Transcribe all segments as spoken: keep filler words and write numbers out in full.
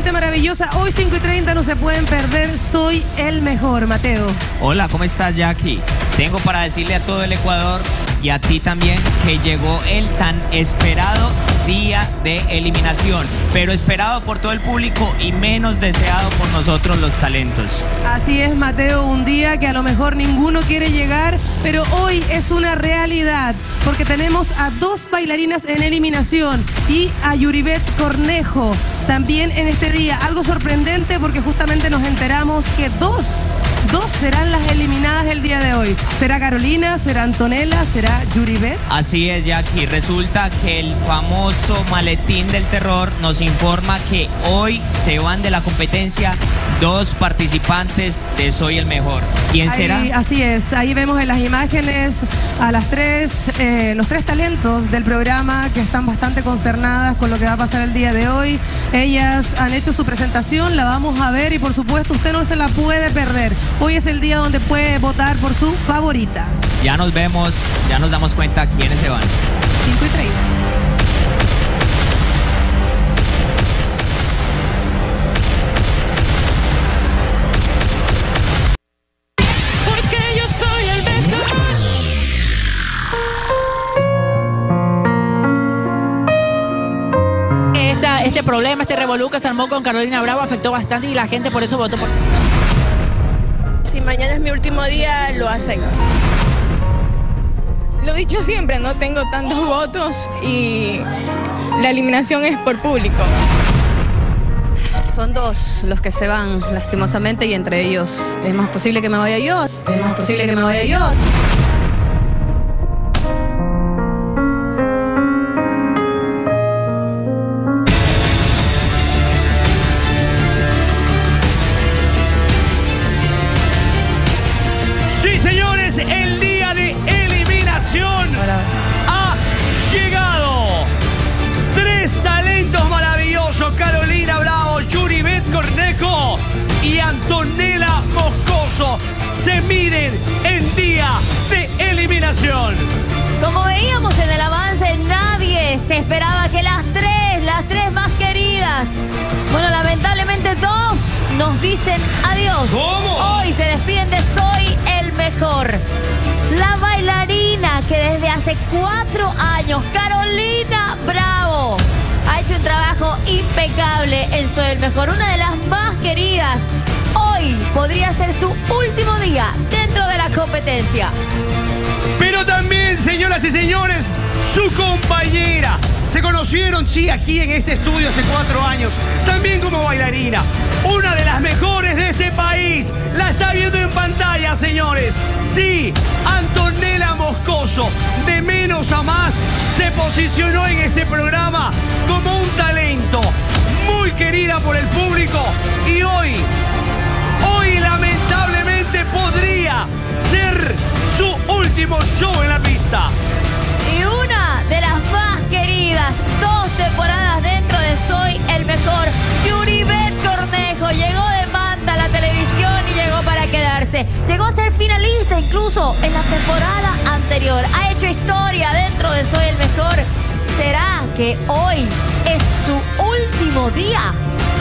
gente maravillosa. Hoy cinco y treinta no se pueden perder. Soy el mejor, Mateo. Hola, ¿cómo estás, Jackie? Tengo para decirle a todo el Ecuador y a ti también que llegó el tan esperado día de eliminación, pero esperado por todo el público y menos deseado por nosotros los talentos. Así es, Mateo, un día que a lo mejor ninguno quiere llegar, pero hoy es una realidad, porque tenemos a dos bailarinas en eliminación y a Yuribet Cornejo también en este día. Algo sorprendente porque justamente nos enteramos que dos Dos serán las eliminadas el día de hoy. ¿Será Carolina? ¿Será Antonella? ¿Será Yuribet? Así es, Jackie. Resulta que el famoso maletín del terror nos informa que hoy se van de la competencia dos participantes de Soy el Mejor. ¿Quién Ahí, será? Así es. Ahí vemos en las imágenes a las tres, eh, los tres talentos del programa que están bastante consternadas con lo que va a pasar el día de hoy. Ellas han hecho su presentación, la vamos a ver y por supuesto usted no se la puede perder. Hoy es el día donde puede votar por su favorita. Ya nos vemos, ya nos damos cuenta quiénes se van. cinco y treinta. Este problema, este revolú que se armó con Carolina Bravo afectó bastante y la gente por eso votó por... Si mañana es mi último día, lo acepto. Lo he dicho siempre, no tengo tantos votos y la eliminación es por público. Son dos los que se van, lastimosamente, y entre ellos es más posible que me vaya yo, es más posible que me vaya yo. Sí, señores, el día de eliminación ha llegado. Tres talentos maravillosos: Carolina Bravo, Yuribet Cornejo y Antonella Moscoso se miden en día de eliminación. Como veíamos en el avance, nadie se esperaba que las tres, las tres más queridas, bueno, lamentablemente dos nos dicen adiós. ¿Cómo? Hoy se despiden de Soy el Mejor. La bailarina que desde hace cuatro años, Carolina Bravo, ha hecho un trabajo impecable en Soy el Mejor. Una de las más queridas. Hoy podría ser su último día dentro de la competencia. Pero también, señoras y señores, su compañera. Se conocieron, sí, aquí en este estudio hace cuatro años. También como bailarina. Una de las mejores de este país. La está viendo en pantalla, señores. Sí, Antonella Moscoso, de menos a más, se posicionó en este programa como un talento. Muy querida por el público. Y hoy, hoy lamentablemente podría ser su último show en la pista. Y una de las más queridas, dos temporadas dentro de Soy el Mejor, Yuribet Cornejo, llegó de manda a la televisión y llegó para quedarse. Llegó a ser finalista incluso en la temporada anterior. Ha hecho historia dentro de Soy el Mejor. ¿Será que hoy es su último día?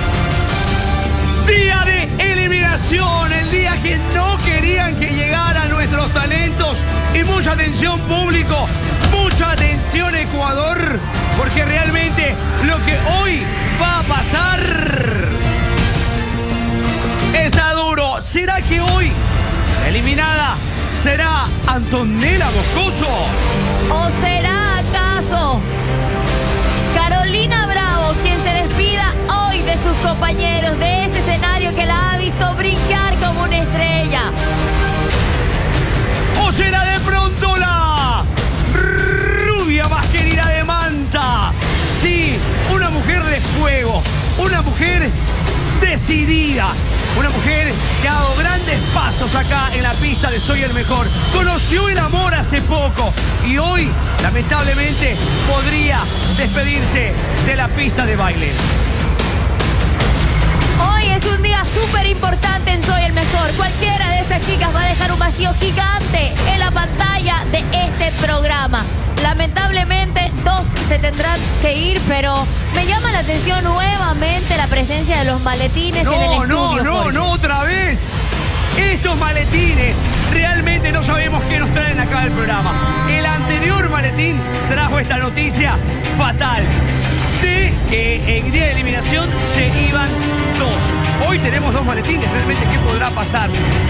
Día de eliminación, el día que no querían que llegaran nuestros talentos. Y mucha atención, público, mucha atención, Ecuador, porque realmente lo que hoy va a pasar está duro. ¿Será que hoy la eliminada será Antonella Moscoso? ¿O será acaso Carolina Bravo quien se despida hoy de sus compañeros, de este escenario que la ha visto brillar como una estrella? ¿O será de pronto la rubia más querida de Manta? Sí, una mujer de fuego, una mujer decidida, una mujer que ha dado grandes pasos acá en la pista de Soy el Mejor. Conoció el amor hace poco y hoy, lamentablemente, podría despedirse de la pista de baile. Hoy es un día súper importante en Soy el Mejor. Cualquiera de estas chicas va a dejar un vacío gigante en la pantalla de este programa. Lamentablemente, dos se tendrán que ir, pero me llama la atención nuevamente la presencia de los maletines no, en el estudio. No, no, Jorge. no, otra vez. Estos maletines realmente no sabemos qué nos traen acá del programa. El anterior maletín trajo esta noticia fatal de que en día de eliminación se iban dos. Hoy tenemos dos maletines. Realmente, ¿qué podrá pasar?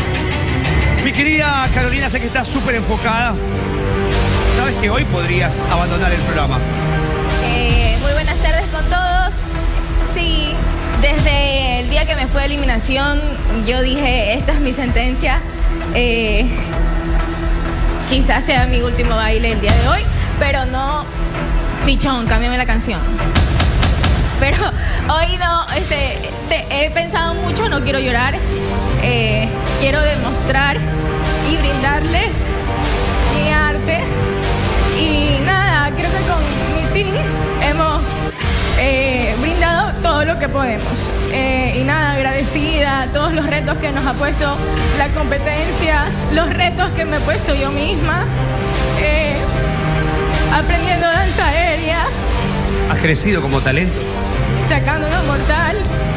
Mi querida Carolina, sé que estás súper enfocada. Sabes que hoy podrías abandonar el programa. Eh, muy buenas tardes con todos. Sí, desde el día que me fue a eliminación, yo dije, esta es mi sentencia. Eh, quizás sea mi último baile el día de hoy, pero no, pichón, cámbiame la canción. Pero hoy no, este, te, he pensado mucho, no quiero llorar. Eh, quiero demostrar y brindarles mi arte. Y nada, creo que con mi team hemos eh, brindado todo lo que podemos. Eh, y nada, agradecida a todos los retos que nos ha puesto la competencia, los retos que me he puesto yo misma, eh, aprendiendo danza aérea. Has crecido como talento. Sacando una mortal.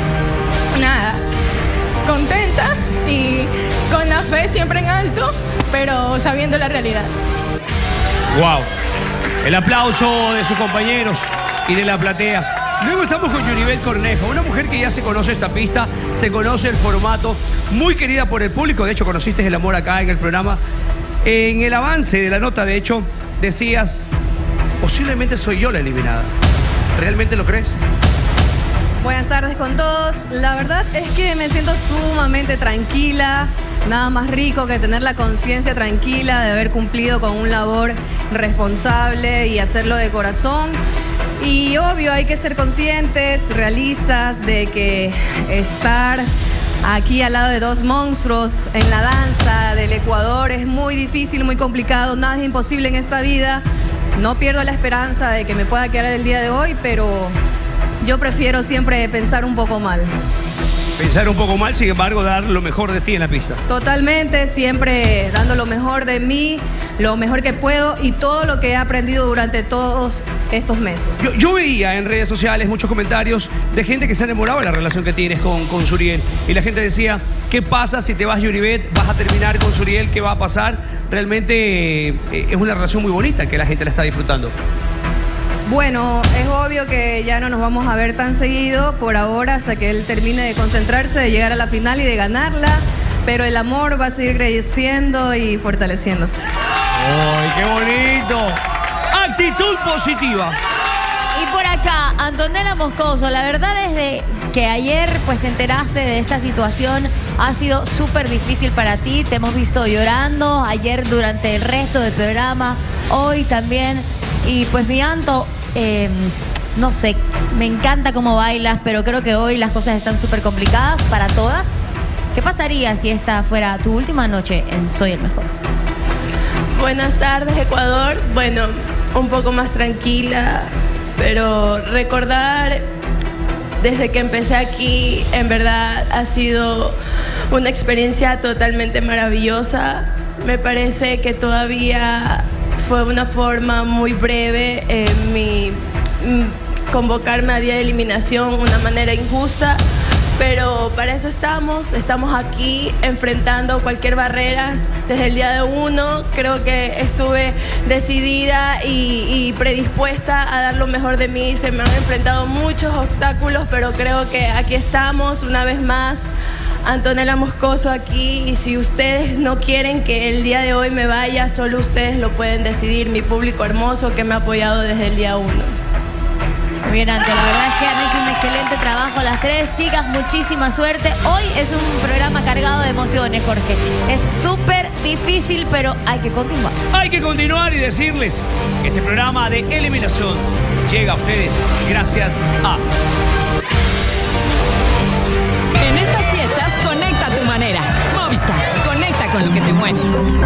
Nada, contenta y con la fe siempre en alto, pero sabiendo la realidad. Wow. El aplauso de sus compañeros y de la platea. Luego estamos con Yuribet Cornejo, una mujer que ya se conoce esta pista, se conoce el formato, muy querida por el público. De hecho, conociste el amor acá en el programa. En el avance de la nota, de hecho, decías, posiblemente soy yo la eliminada. ¿Realmente lo crees? Buenas tardes con todos. La verdad es que me siento sumamente tranquila. Nada más rico que tener la conciencia tranquila de haber cumplido con un labor responsable y hacerlo de corazón. Y obvio, hay que ser conscientes, realistas, de que estar aquí al lado de dos monstruos en la danza del Ecuador es muy difícil, muy complicado. Nada es imposible en esta vida. No pierdo la esperanza de que me pueda quedar el día de hoy, pero yo prefiero siempre pensar un poco mal. Pensar un poco mal, sin embargo, dar lo mejor de ti en la pista. Totalmente, siempre dando lo mejor de mí, lo mejor que puedo y todo lo que he aprendido durante todos estos meses. Yo, yo veía en redes sociales muchos comentarios de gente que se ha enamorado de la relación que tienes con, con Suriel. Y la gente decía, ¿qué pasa si te vas, Yuribet? ¿Vas a terminar con Suriel? ¿Qué va a pasar? Realmente eh, es una relación muy bonita que la gente la está disfrutando. Bueno, es obvio que ya no nos vamos a ver tan seguido por ahora hasta que él termine de concentrarse, de llegar a la final y de ganarla, pero el amor va a seguir creciendo y fortaleciéndose. ¡Ay, qué bonito! Actitud positiva. Y por acá, Antonella Moscoso, la verdad desde que ayer pues te enteraste de esta situación ha sido súper difícil para ti, te hemos visto llorando ayer durante el resto del programa, hoy también. Y pues mi Anto, eh, no sé, me encanta cómo bailas, pero creo que hoy las cosas están súper complicadas para todas. ¿Qué pasaría si esta fuera tu última noche en Soy el Mejor? Buenas tardes, Ecuador. Bueno, un poco más tranquila, pero recordar desde que empecé aquí, en verdad ha sido una experiencia totalmente maravillosa. Me parece que todavía fue una forma muy breve eh, mi, mi convocarme a día de eliminación, una manera injusta, pero para eso estamos, estamos aquí enfrentando cualquier barrera desde el día de uno. Creo que estuve decidida y, y predispuesta a dar lo mejor de mí. Se me han enfrentado muchos obstáculos, pero creo que aquí estamos una vez más. Antonella Moscoso aquí, y si ustedes no quieren que el día de hoy me vaya, solo ustedes lo pueden decidir, mi público hermoso que me ha apoyado desde el día uno. Muy bien, Anto, la verdad es que han hecho un excelente trabajo las tres chicas, muchísima suerte. Hoy es un programa cargado de emociones, Jorge. Es súper difícil, pero hay que continuar. Hay que continuar y decirles que este programa de eliminación llega a ustedes gracias a... En estas fiestas, conecta a tu manera. Movistar, conecta con lo que te mueve.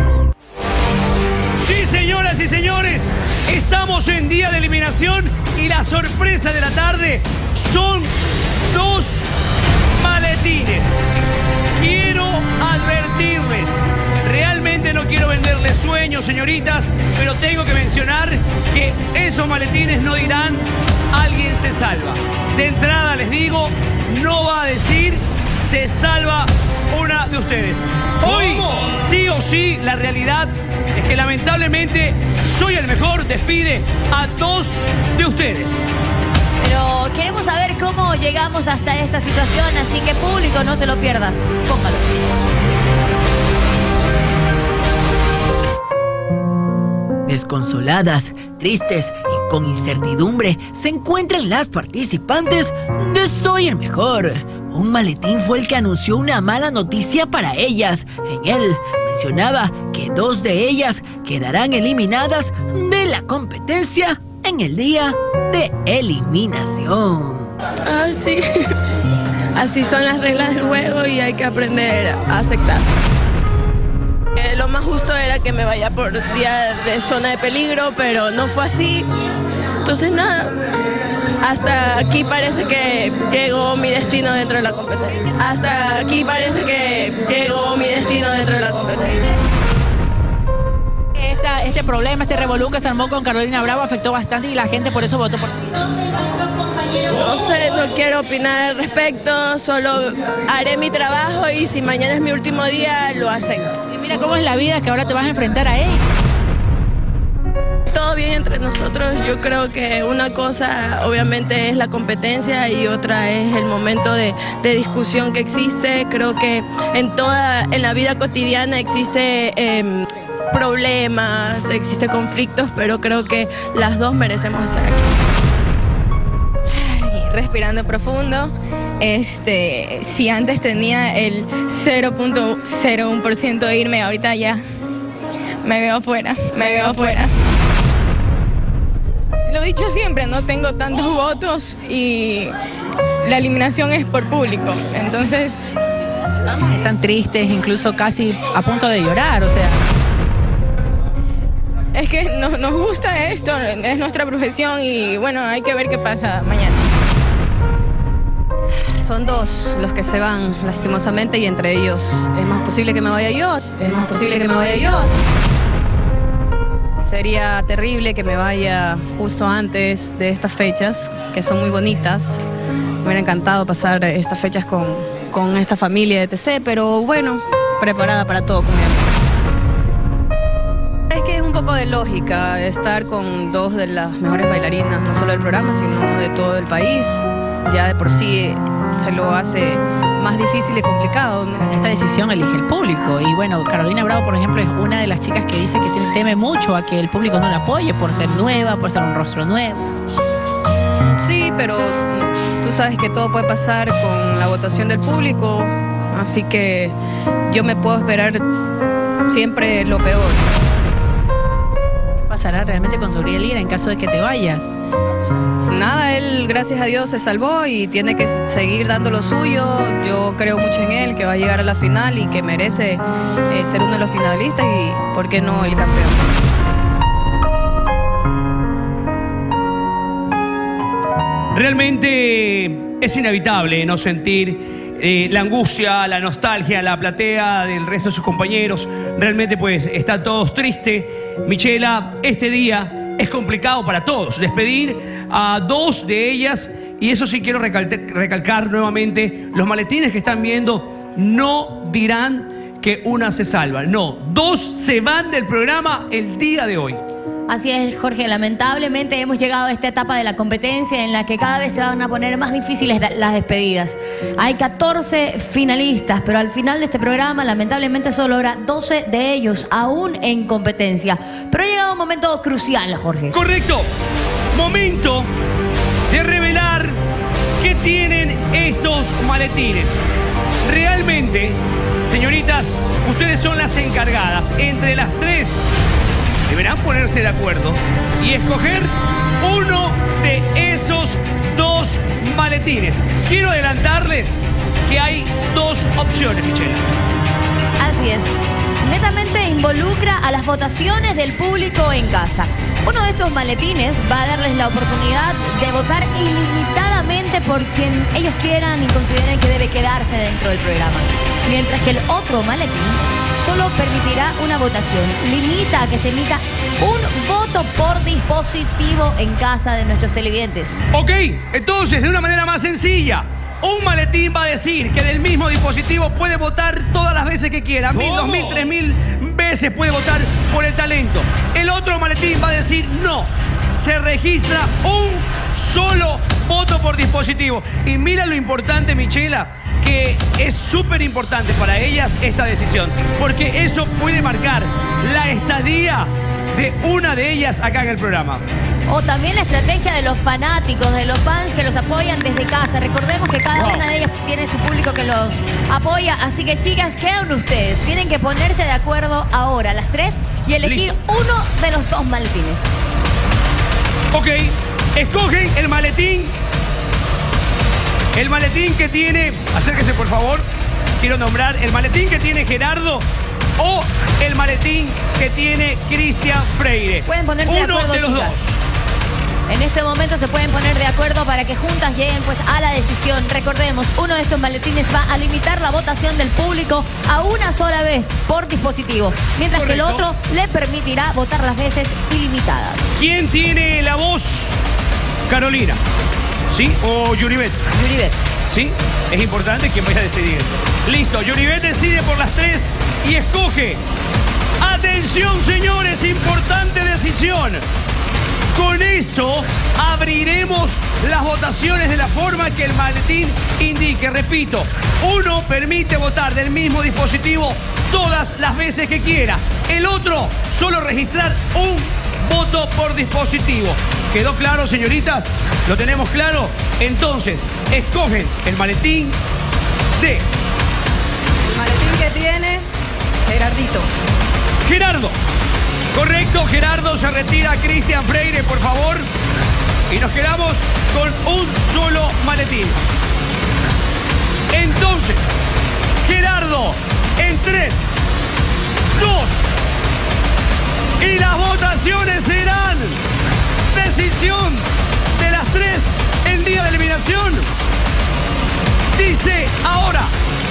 Sí, señoras y señores, estamos en día de eliminación y la sorpresa de la tarde son dos maletines. Quiero advertirles, realmente no quiero venderles sueños, señoritas, pero tengo que mencionar que esos maletines no dirán alguien se salva. De entrada les digo, no va a decir se salva una de ustedes. Hoy, sí o sí, la realidad es que lamentablemente Soy el Mejor despide a dos de ustedes. Pero queremos saber cómo llegamos hasta esta situación, así que público, no te lo pierdas. Póngalo. Desconsoladas, tristes y con incertidumbre se encuentran las participantes de Soy el Mejor. Un maletín fue el que anunció una mala noticia para ellas. En él mencionaba que dos de ellas quedarán eliminadas de la competencia en el día de eliminación. Ah, sí. Así son las reglas del juego y hay que aprender a aceptar. Eh, lo más justo era que me vaya por día de zona de peligro, pero no fue así. Entonces nada, hasta aquí parece que llegó mi destino dentro de la competencia. Hasta aquí parece que llegó mi destino dentro de la competencia. Esta, este problema, este revolú que se armó con Carolina Bravo afectó bastante y la gente por eso votó por ti. No sé, no quiero opinar al respecto, solo haré mi trabajo y si mañana es mi último día, lo acepto. Y mira cómo es la vida, que ahora te vas a enfrentar a él. Todo bien entre nosotros, yo creo que una cosa obviamente es la competencia y otra es el momento de, de discusión que existe. Creo que en toda, en la vida cotidiana existe eh, problemas, existe conflictos, pero creo que las dos merecemos estar aquí. Respirando profundo. Este, si antes tenía el cero punto cero uno por ciento de irme, ahorita ya me veo afuera, me veo afuera. Lo he dicho siempre, no tengo tantos votos y la eliminación es por público, entonces... Están tristes, incluso casi a punto de llorar, o sea... Es que nos, nos gusta esto, es nuestra profesión y bueno, hay que ver qué pasa mañana. Son dos los que se van lastimosamente y entre ellos es más posible que me vaya yo, es más posible que me vaya yo. Sería terrible que me vaya justo antes de estas fechas, que son muy bonitas. Me hubiera encantado pasar estas fechas con, con esta familia de T C, pero bueno, preparada para todo, como ya. Es que es un poco de lógica estar con dos de las mejores bailarinas, no solo del programa, sino de todo el país. Ya de por sí se lo hace más difícil y complicado, ¿no? Esta decisión elige el público y bueno, Carolina Bravo, por ejemplo, es una de las chicas que dice que teme mucho a que el público no la apoye por ser nueva, por ser un rostro nuevo. Sí, pero tú sabes que todo puede pasar con la votación del público, así que yo me puedo esperar siempre lo peor. ¿Qué pasará realmente con Suriel Lira en caso de que te vayas? Nada, él gracias a Dios se salvó y tiene que seguir dando lo suyo. Yo creo mucho en él, que va a llegar a la final y que merece eh, ser uno de los finalistas y, ¿por qué no, el campeón? Realmente es inevitable no sentir eh, la angustia, la nostalgia, la platea del resto de sus compañeros. Realmente pues están todos tristes. Michela, este día es complicado para todos. Despedir a dos de ellas, y eso sí quiero recalcar, recalcar nuevamente, los maletines que están viendo no dirán que una se salva. No, dos se van del programa el día de hoy. Así es, Jorge, lamentablemente hemos llegado a esta etapa de la competencia en la que cada vez se van a poner más difíciles las despedidas. Hay catorce finalistas, pero al final de este programa lamentablemente solo habrá doce de ellos aún en competencia. Pero ha llegado un momento crucial, Jorge. Correcto, momento de revelar qué tienen estos maletines. Realmente, señoritas, ustedes son las encargadas. Entre las tres deberán ponerse de acuerdo y escoger uno de esos dos maletines. Quiero adelantarles que hay dos opciones, Michela. Así es. Netamente involucra a las votaciones del público en casa. Uno de estos maletines va a darles la oportunidad de votar ilimitadamente por quien ellos quieran y consideren que debe quedarse dentro del programa. mientras que el otro maletín solo permitirá una votación. Limita a que se emita un voto por dispositivo en casa de nuestros televidentes. Ok, entonces, de una manera más sencilla, un maletín va a decir que del mismo dispositivo puede votar todas las veces que quiera. Mil, dos mil, tres mil veces puede votar por el talento. El otro maletín va a decir no. Se registra un solo voto por dispositivo. Y mira lo importante, Michela, que es súper importante para ellas esta decisión, porque eso puede marcar la estadía de una de ellas acá en el programa. O también la estrategia de los fanáticos, de los fans que los apoyan desde casa. Recordemos que cada Wow. una de ellas tiene su público que los apoya. Así que, chicas, ¿qué hagan ustedes? Tienen que ponerse de acuerdo ahora, las tres, y elegir Listo. uno de los dos maletines. Ok, escogen el maletín. El maletín que tiene, acérquese por favor, quiero nombrar el maletín que tiene Gerardo o el maletín que tiene Cristian Freire. Pueden ponerse de Uno acuerdo, de los chicas. dos. En este momento se pueden poner de acuerdo para que juntas lleguen pues a la decisión. Recordemos, uno de estos maletines va a limitar la votación del público a una sola vez por dispositivo, mientras que el Correcto. otro le permitirá votar las veces ilimitadas. ¿Quién tiene la voz? Carolina, ¿sí? ¿O Yuribet? Yuribet. ¿Sí? Es importante quién vaya a decidir. Listo, Yuribet decide por las tres y escoge. Atención, señores, importante decisión. Con esto abriremos las votaciones de la forma que el maletín indique. Repito, uno permite votar del mismo dispositivo todas las veces que quiera. El otro, solo registrar un voto por dispositivo. ¿Quedó claro, señoritas? ¿Lo tenemos claro? Entonces, escogen el maletín de El maletín que tiene Gerardito. Gerardo. Correcto, Gerardo se retira. Cristian Freire, por favor. Y nos quedamos con un solo maletín. Entonces, Gerardo, en tres, dos, y las votaciones serán decisión de las tres en día de eliminación. Dice ahora.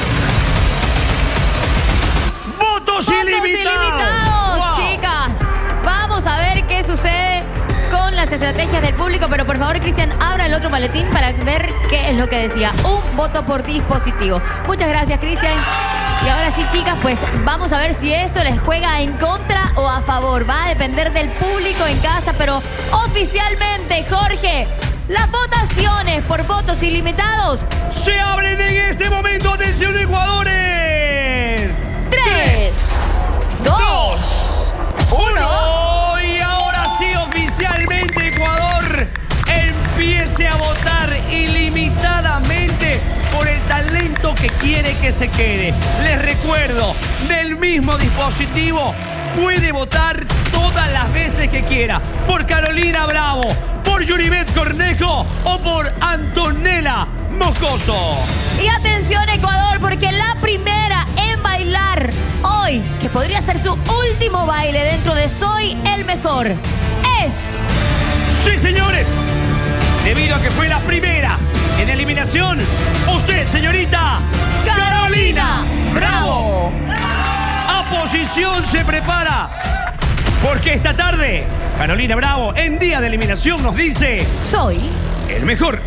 Votos, ¡Votos ilimitados. ilimitados, Wow. chicas! Vamos a ver qué sucede con las estrategias del público, pero por favor, Cristian, abra el otro maletín para ver qué es lo que decía. Un voto por dispositivo. Muchas gracias, Cristian. Y ahora sí, chicas, pues vamos a ver si esto les juega en contra o a favor. Va a depender del público en casa, pero oficialmente, Jorge, las votaciones por votos ilimitados Se abren en este momento. Atención, Ecuador. En tres, dos, uno. Y ahora sí, oficialmente, Ecuador empiece a votar ilimitadamente por el talento que quiere que se quede. Les recuerdo, del mismo dispositivo puede votar todas las veces que quiera. Por Carolina Bravo, por Yuribet Cornejo o por Antonella Moscoso. Y atención, Ecuador, porque la primera en bailar hoy, que podría ser su último baile dentro de Soy el Mejor, es... Sí, señores. Debido a que fue la primera en eliminación, usted, señorita Carolina Bravo, a posición se prepara. Porque esta tarde, Carolina Bravo, en día de eliminación, nos dice: Soy el mejor.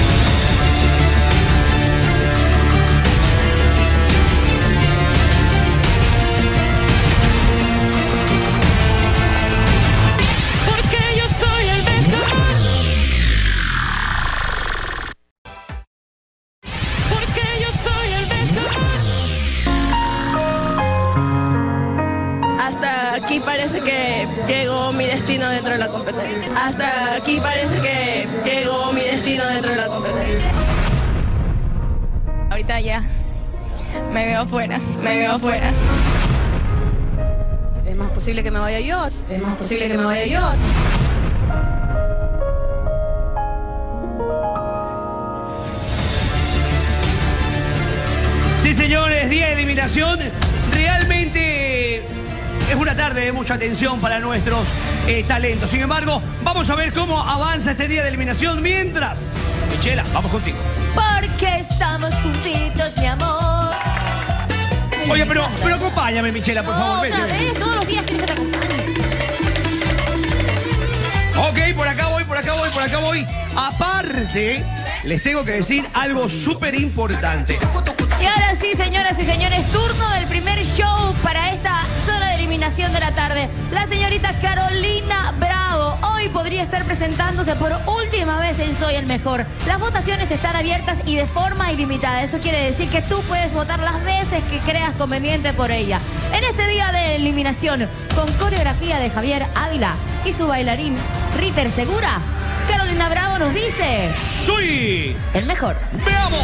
Porque yo soy el mejor. Porque yo soy el mejor. Hasta aquí parece que llegó mi destino dentro de la competencia. Hasta aquí parece que llegó mi destino dentro de la competencia. Ahorita ya me veo afuera, me veo afuera. Es más posible que me vaya yo. Es más posible que me vaya yo. Sí, señores, día de eliminación. Realmente es una tarde de mucha atención para nuestros eh, talentos. Sin embargo, vamos a ver cómo avanza este día de eliminación. Mientras, Michela, vamos contigo. porque estamos juntitos, mi amor. Oye, pero, pero acompáñame, Michela, por favor. Otra Vete, vez, vete. todos los días quieres que te acompañe. Ok, por acá voy, por acá voy, por acá voy. Aparte, les tengo que decir algo súper importante. Y ahora sí, señoras y señores, turno del primer show para esta zona de eliminación de la tarde. La señorita Carolina Bravo hoy podría estar presentándose por última vez en Soy el Mejor. Las votaciones están abiertas y de forma ilimitada. Eso quiere decir que tú puedes votar las veces que creas conveniente por ella. En este día de eliminación, con coreografía de Javier Ávila y su bailarín Ritter Segura, Carolina Bravo nos dice... ¡Soy el mejor! ¡Veamos!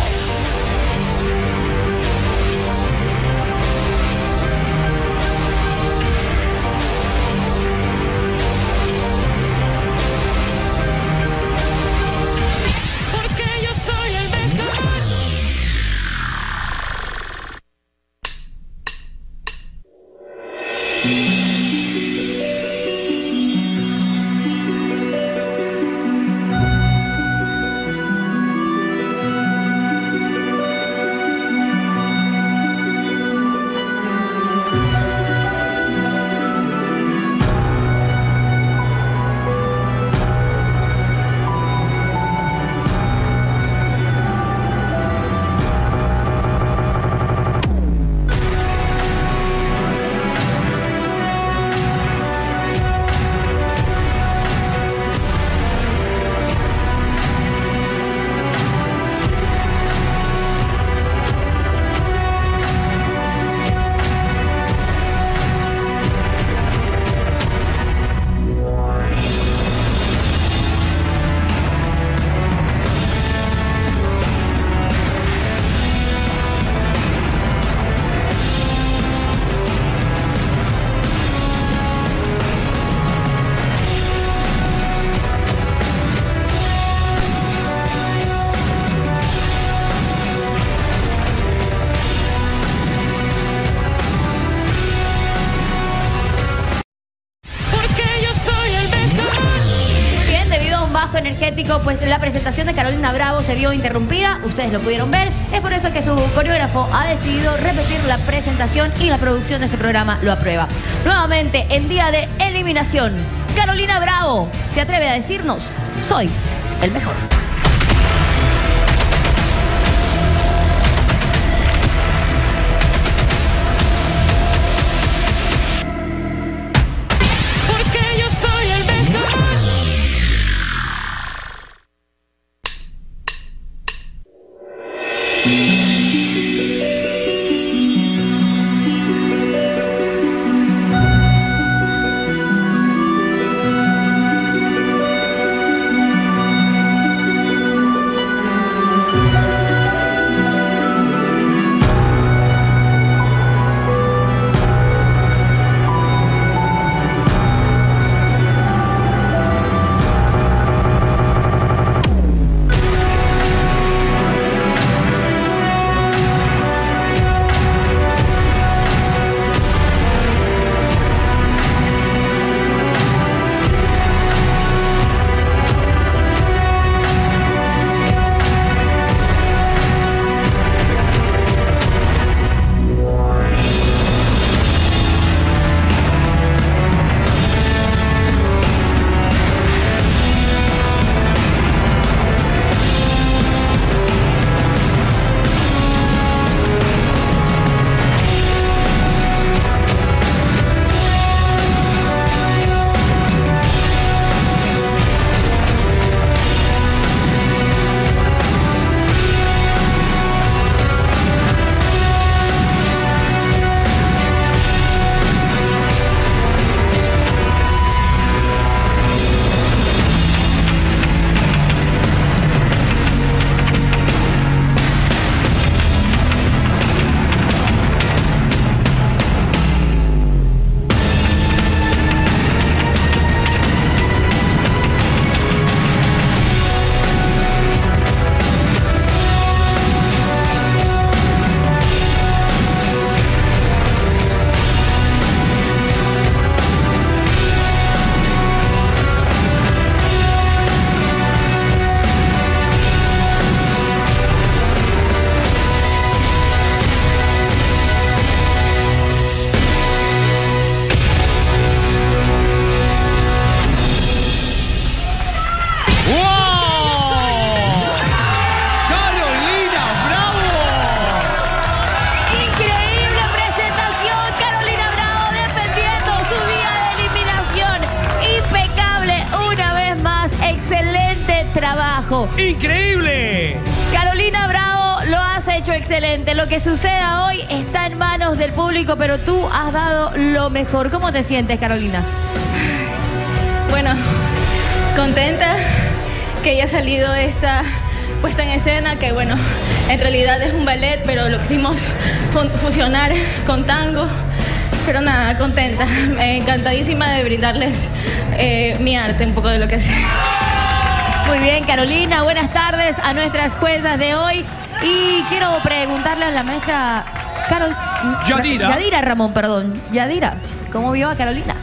Porque yo soy el mejor. energético, pues la presentación de Carolina Bravo se vio interrumpida, ustedes lo pudieron ver, es por eso que su coreógrafo ha decidido repetir la presentación y la producción de este programa lo aprueba. Nuevamente, en día de eliminación, Carolina Bravo se atreve a decirnos, soy el mejor. Porque yo soy el mejor. increíble. Carolina Bravo, lo has hecho excelente. Lo que suceda hoy está en manos del público, pero tú has dado lo mejor. ¿Cómo te sientes, Carolina? Bueno, contenta que haya salido esta puesta en escena, que bueno, en realidad es un ballet, pero lo quisimos fusionar con tango. Pero nada, contenta, encantadísima de brindarles eh, mi arte, un poco de lo que sé. Muy bien, Carolina, buenas tardes a nuestras juezas de hoy. Y quiero preguntarle a la maestra Carol... Yadira. Yadira Ramón, perdón. Yadira, ¿cómo vio a Carolina?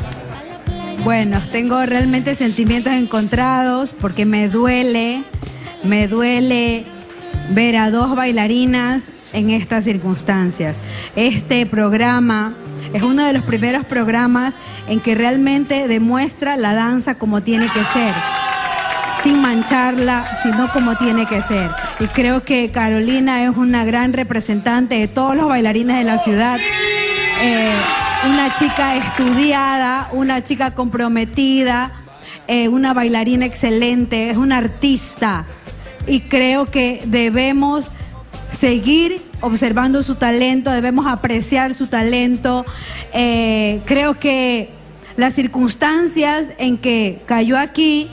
Bueno, tengo realmente sentimientos encontrados porque me duele, me duele ver a dos bailarinas en estas circunstancias. Este programa es uno de los primeros programas en que realmente demuestra la danza como tiene que ser, sin mancharla, sino como tiene que ser. Y creo que Carolina es una gran representante de todos los bailarines de la ciudad. Eh, una chica estudiada, una chica comprometida, eh, una bailarina excelente, es una artista. Y creo que debemos seguir observando su talento, debemos apreciar su talento. Eh, creo que las circunstancias en que cayó aquí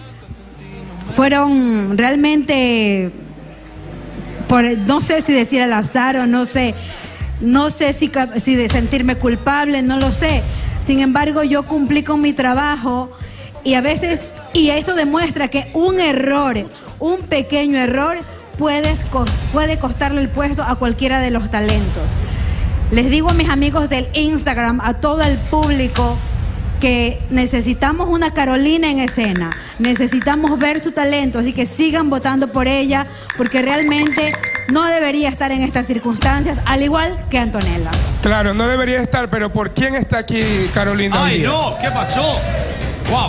fueron realmente, por, no sé si decir al azar o no sé, no sé si, si de sentirme culpable, no lo sé. Sin embargo, yo cumplí con mi trabajo y a veces, y esto demuestra que un error, un pequeño error, puedes, puede costarle el puesto a cualquiera de los talentos. Les digo a mis amigos del Instagram, a todo el público, que necesitamos una Carolina en escena, necesitamos ver su talento, así que sigan votando por ella, porque realmente no debería estar en estas circunstancias, al igual que Antonella. Claro, no debería estar, pero ¿por quién está aquí Carolina? Ay, no, ¿qué pasó? Wow.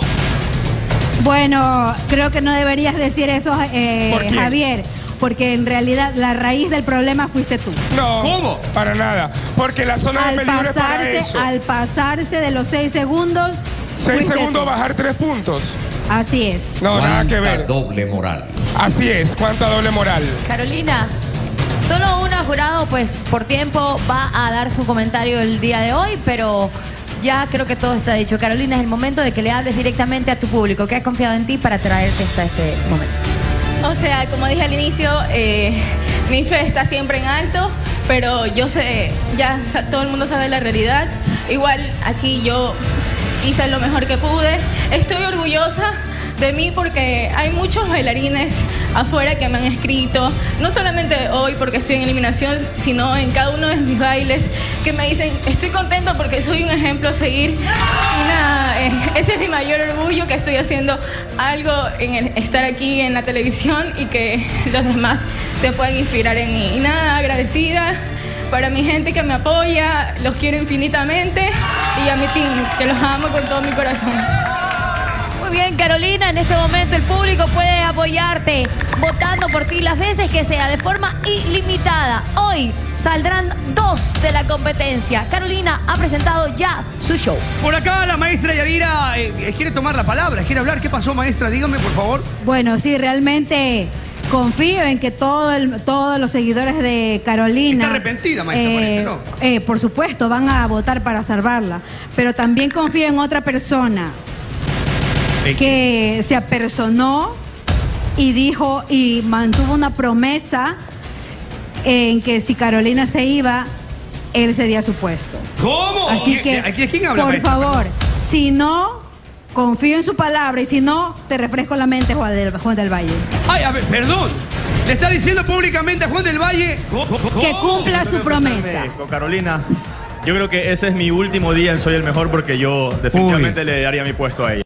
Bueno, creo que no deberías decir eso, eh, Javier, porque en realidad la raíz del problema fuiste tú. No, ¿cómo? Para nada, porque la zona al de peligro es para eso. Al pasarse de los seis segundos... Seis segundos tú. Bajar tres puntos. Así es. No, nada que ver. Doble moral. Así es, cuánta doble moral. Carolina, solo una jurado, pues por tiempo va a dar su comentario el día de hoy, pero ya creo que todo está dicho. Carolina, es el momento de que le hables directamente a tu público, que ha confiado en ti para traerte hasta este momento. O sea, como dije al inicio, eh, mi fe está siempre en alto, pero yo sé, ya todo el mundo sabe la realidad. Igual aquí yo hice lo mejor que pude. Estoy orgullosa de mí porque hay muchos bailarines afuera que me han escrito, no solamente hoy porque estoy en eliminación, sino en cada uno de mis bailes, que me dicen, estoy contento porque soy un ejemplo a seguir. Y nada, eh, ese es mi mayor orgullo, que estoy haciendo algo en el estar aquí en la televisión y que los demás se puedan inspirar en mí. Y nada, agradecida para mi gente que me apoya, los quiero infinitamente, y a mi team, que los amo con todo mi corazón. Muy bien, Carolina, en este momento el público puede apoyarte votando por ti las veces que sea, de forma ilimitada. Hoy saldrán dos de la competencia. Carolina ha presentado ya su show. Por acá la maestra Yadira eh, quiere tomar la palabra, quiere hablar. ¿Qué pasó, maestra? Dígame, por favor. Bueno, sí, realmente confío en que todo el, todos los seguidores de Carolina... Está arrepentida, maestra, eh, parece, ¿no? Eh, por supuesto, van a votar para salvarla. Pero también confío en otra persona que se apersonó y dijo y mantuvo una promesa en que si Carolina se iba, él cedía su puesto. ¿Cómo? Así que, ¿Aquí, ¿quién habla, por maestra? favor, si no, confío en su palabra, y si no, te refresco la mente, Juan del, Juan del Valle. Ay, a ver, perdón. Le está diciendo públicamente a Juan del Valle que cumpla su promesa. Carolina, yo creo que ese es mi último día en Soy el Mejor, porque yo definitivamente Uy. le daría mi puesto a ella.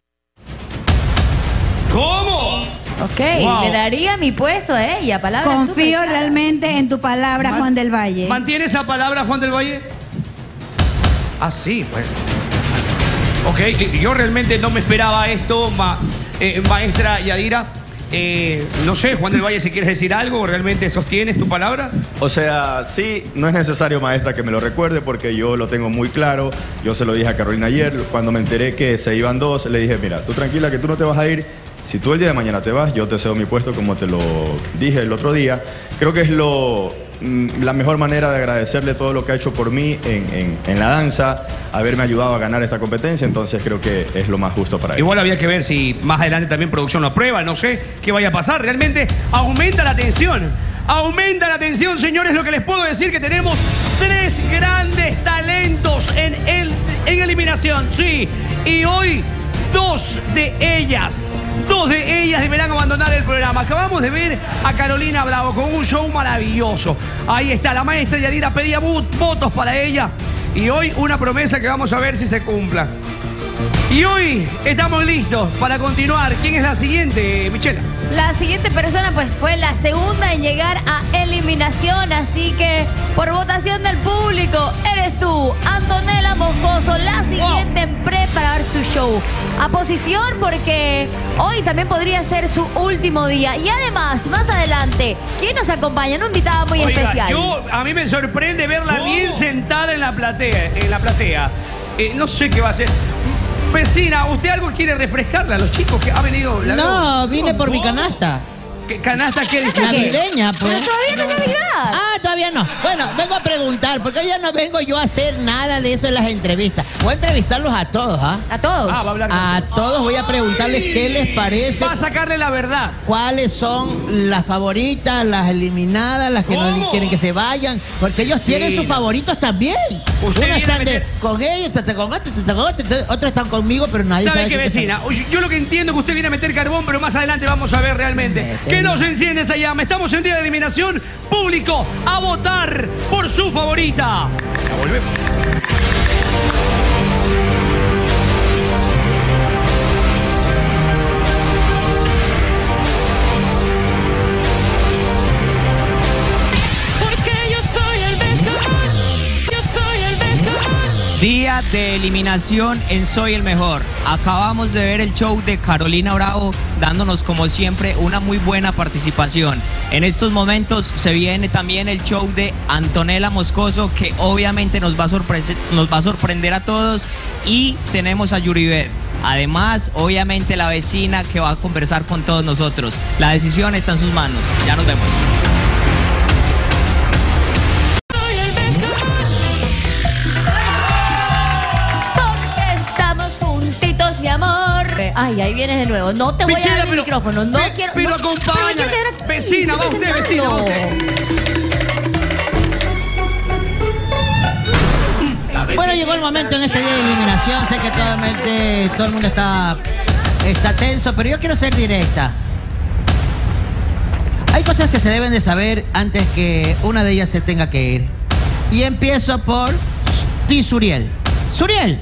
¿Cómo? Ok, wow. Le daría mi puesto a ella. Palabra Confío realmente en tu palabra, Man Juan del Valle. ¿Mantiene esa palabra, Juan del Valle? Ah, sí, bueno. Ok, yo realmente no me esperaba esto, ma, eh, maestra Yadira. Eh, no sé, Juan del Valle, si quieres decir algo, ¿realmente sostienes tu palabra? O sea, sí, no es necesario, maestra, que me lo recuerde, porque yo lo tengo muy claro. Yo se lo dije a Carolina ayer, cuando me enteré que se iban dos, le dije, mira, tú tranquila que tú no te vas a ir, Si tú el día de mañana te vas, yo te cedo mi puesto como te lo dije el otro día. Creo que es lo, mm, la mejor manera de agradecerle todo lo que ha hecho por mí en, en, en la danza, haberme ayudado a ganar esta competencia, entonces creo que es lo más justo para él. Igual había que ver si más adelante también producción lo prueba, no sé qué vaya a pasar. Realmente aumenta la tensión. Aumenta la tensión, señores. Lo que les puedo decir que tenemos tres grandes talentos en, el, en eliminación, sí. Y hoy dos de ellas, dos de ellas deberán abandonar el programa. Acabamos de ver a Carolina Bravo con un show maravilloso. Ahí está, la maestra Yadira pedía votos para ella. Y hoy una promesa que vamos a ver si se cumpla. Y hoy estamos listos para continuar. ¿Quién es la siguiente, Michela? La siguiente persona pues fue la segunda en llegar a eliminación, así que por votación del público eres tú, Antonella Moscoso, la siguiente en preparar su show. A posición porque hoy también podría ser su último día. Y además, más adelante, ¿quién nos acompaña? Una invitada muy Oiga, especial. Yo, a mí me sorprende verla bien sentada en la platea. En la platea. Eh, no sé qué va a hacer. Vecina, ¿usted algo quiere refrescarle a los chicos que ha venido? La No, vine por mi canasta. ¿Qué canasta qué? Navideña, pues. Pero todavía no es Navidad. Ah, todavía no. Bueno, vengo a preguntar, porque hoy ya no vengo yo a hacer nada de eso en las entrevistas. Voy a entrevistarlos a todos, ¿ah? ¿A todos? Ah, va a hablar A todos voy a preguntarles qué les parece. Va a sacarle la verdad. ¿Cuáles son las favoritas, las eliminadas, las que no ¿Cómo? quieren que se vayan? Porque ellos Sí. tienen sus favoritos también. Usted Unos viene a están de- meter- con ellos, otros están con otros, otros están con otros, otros están conmigo, pero nadie sabe. ¿Sabe qué, qué vecina? Oye, yo lo que entiendo es que usted viene a meter carbón, pero más adelante vamos a ver realmente. Que no se enciende esa llama. Estamos en día de eliminación. Público, a votar por su favorita. Ya volvemos. Porque yo soy el mejor. Yo soy el mejor. Día de eliminación en Soy el Mejor. Acabamos de ver el show de Carolina Bravo, dándonos como siempre una muy buena participación. En estos momentos se viene también el show de Antonella Moscoso, que obviamente nos va a, sorpre- nos va a sorprender a todos. Y tenemos a Yuribet. Además, obviamente la vecina que va a conversar con todos nosotros. La decisión está en sus manos. Ya nos vemos. Porque estamos juntitos, mi amor. Ay, ahí vienes de nuevo. No te voy Michela, a dar el pero- micrófono. No pe- quiero. pero no, acompáñame. pero yo quiero- Vecina, va usted, vecina, va Bueno, llegó el momento en este día de eliminación. Sé que totalmente todo el mundo está, está tenso, pero yo quiero ser directa. Hay cosas que se deben de saber antes que una de ellas se tenga que ir. Y empiezo por ti, Suriel. Suriel.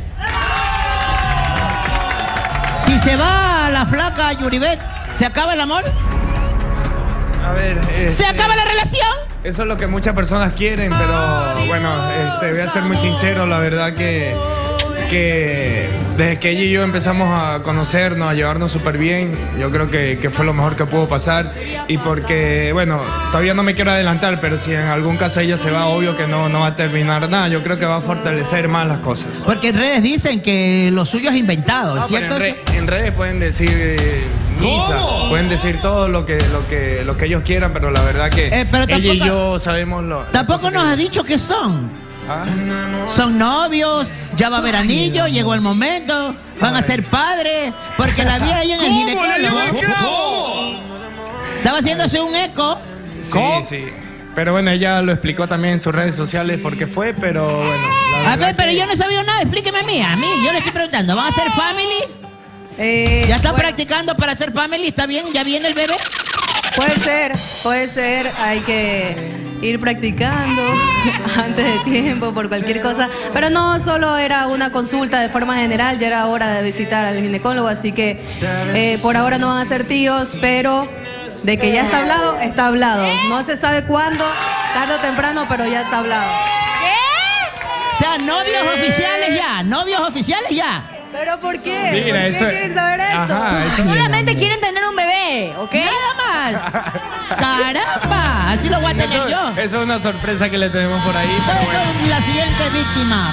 Si se va la flaca Yuribet, ¿se acaba el amor? A ver, ¿Se este, acaba la relación? eso es lo que muchas personas quieren, pero bueno, este, voy a ser muy sincero, la verdad que, que desde que ella y yo empezamos a conocernos, a llevarnos súper bien, yo creo que, que fue lo mejor que pudo pasar. Y porque, bueno, todavía no me quiero adelantar, pero si en algún caso ella se va, obvio que no, no va a terminar nada. Yo creo que va a fortalecer más las cosas. Porque en redes dicen que lo suyo es inventado, No, ¿es pero cierto? en, re- en redes pueden decir eh, misa, ¿Cómo? pueden decir todo lo que, lo que, lo que ellos quieran, pero la verdad que Eh, pero ella y tampoco- yo sabemos lo. Tampoco nos ha dicho qué son. ¿Ah? Son novios, ya va a haber anillo, llegó el momento, van a ser padres, porque la vi ahí en el ¿Cómo la llevó a ginecólogo. cabo? Estaba haciéndose un eco. Sí, sí. Pero bueno, ella lo explicó también en sus redes sociales por qué fue, pero bueno. la A verdad ver, pero que- yo no he sabido nada, explíqueme a mí, a mí, yo le estoy preguntando, ¿van a ser family? Eh, ¿Ya están bueno, practicando para ser family? ¿Está bien? ¿Ya viene el bebé? Puede ser, puede ser. Hay que ir practicando antes de tiempo por cualquier cosa. Pero no solo era una consulta de forma general, ya era hora de visitar al ginecólogo, así que eh, por ahora no van a ser tíos, pero de que ya está hablado, está hablado. No se sabe cuándo, tarde o temprano, pero ya está hablado. O sea, novios oficiales ya, novios oficiales ya. ¿Pero por qué? Mira, ¿Por qué eso- quieren saber esto? Ajá, eso- Solamente quieren tener un bebé, ¿ok? Nada más. Caramba, así lo voy a tener eso, yo. eso es una sorpresa que le tenemos por ahí, pero bueno. Bueno, la siguiente víctima.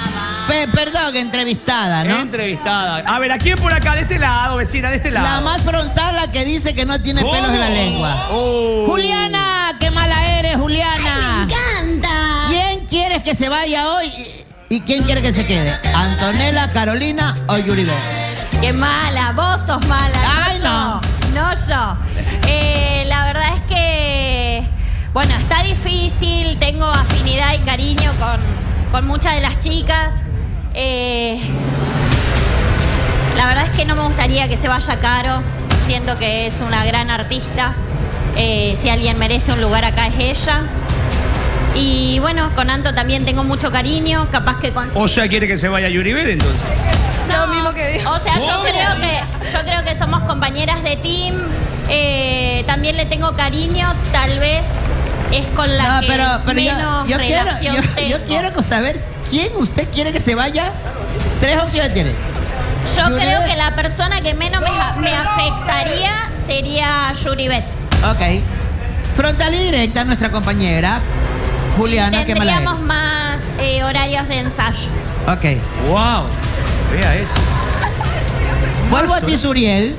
Pe- perdón, entrevistada, ¿no? Entrevistada. A ver, ¿a quién por acá? De este lado, vecina, de este lado. La más frontal, la que dice que no tiene ¿Cómo? pelos en la lengua. Oh. Juliana, qué mala eres, Juliana. ¡Me encanta! ¿Quién quieres que se vaya hoy y quién quiere que se quede? ¿Antonella, Carolina o Yuribet? Qué mala, vos sos mala. Ay, no. No yo. Eh, la verdad es que, bueno, está difícil. Tengo afinidad y cariño con, con muchas de las chicas. Eh, la verdad es que no me gustaría que se vaya Caro. Siento que es una gran artista. Eh, si alguien merece un lugar acá es ella. Y bueno, con Anto también tengo mucho cariño. Capaz que con... O sea, quiere que se vaya Yuribet entonces. No, Lo mismo que dijo. o sea, yo ¿Cómo? creo que yo creo que somos compañeras de team. Eh, también le tengo cariño, tal vez es con la No, que pero, pero yo, menos yo quiero, relación yo, tengo. yo quiero saber quién usted quiere que se vaya. Tres opciones tiene. Yo Yuribet. creo que la persona que menos me, me afectaría sería Yuribet. Ok. Frontal y directa, nuestra compañera. Juliana, qué mala Tendríamos eres. más eh, horarios de ensayo. Ok. Wow. Vea eso. Vuelvo a ti, Suriel.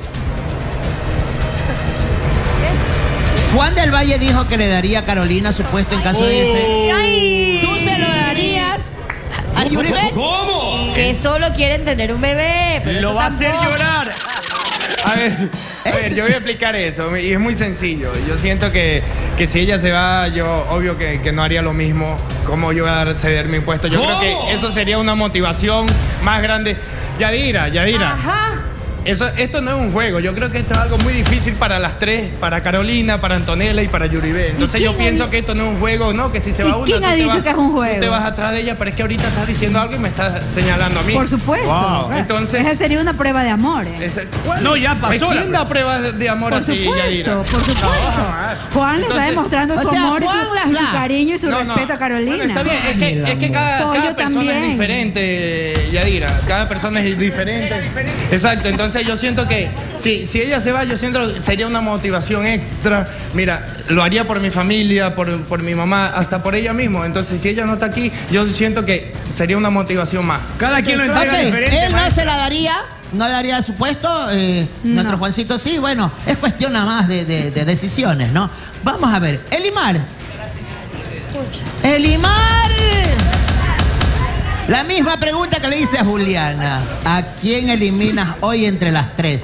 Juan del Valle dijo que le daría a Carolina su puesto en caso de irse. Ay. ¿Tú se lo darías a Yuribet? ¿Cómo? Que solo quieren tener un bebé. Pero Lo eso va a hacer tampoco. llorar. A ver, a ver, yo voy a explicar eso y es muy sencillo. Yo siento que, que si ella se va, yo obvio que, que no haría lo mismo. ¿Cómo yo voy a ceder mi puesto? Yo ¿Cómo? creo que eso sería una motivación más grande. Yadira, Yadira. Ajá. Eso, esto no es un juego. Yo creo que esto es algo muy difícil para las tres, para Carolina, para Antonella y para Yuribet. Entonces yo pienso que esto no es un juego, ¿no? Que si se ¿Y va una, quién tú ha te dicho vas- que es un juego? tú te vas atrás de ella, pero es que ahorita estás diciendo algo y me estás señalando a mí. Por supuesto. Wow. Entonces, Esa sería una prueba de amor. ¿eh? ese- ¿cuál? No, ya pasó ¿Quién la da pruebas de- de amor Por así, Yadira? supuesto, por supuesto. Juan le está Entonces, demostrando o su sea, amor y Juan su, las y su da. cariño y su No, no. respeto a Carolina. Bueno, está bien, es que, es que cada, Pollo cada persona también. es diferente, Yadira. Cada persona es diferente. Exacto, entonces yo siento que si, si ella se va, yo siento que sería una motivación extra. Mira, lo haría por mi familia, por, por mi mamá, hasta por ella misma. Entonces, si ella no está aquí, yo siento que sería una motivación más. Cada quien lo Ok, entrega diferente. él no maestro. se la daría, no le daría su puesto. eh, Nuestro Juancito sí, bueno, es cuestión nada más de, de- de decisiones, ¿no? Vamos a ver, Elimar. Elimar. La misma pregunta que le hice a Juliana. ¿A quién eliminas hoy entre las tres?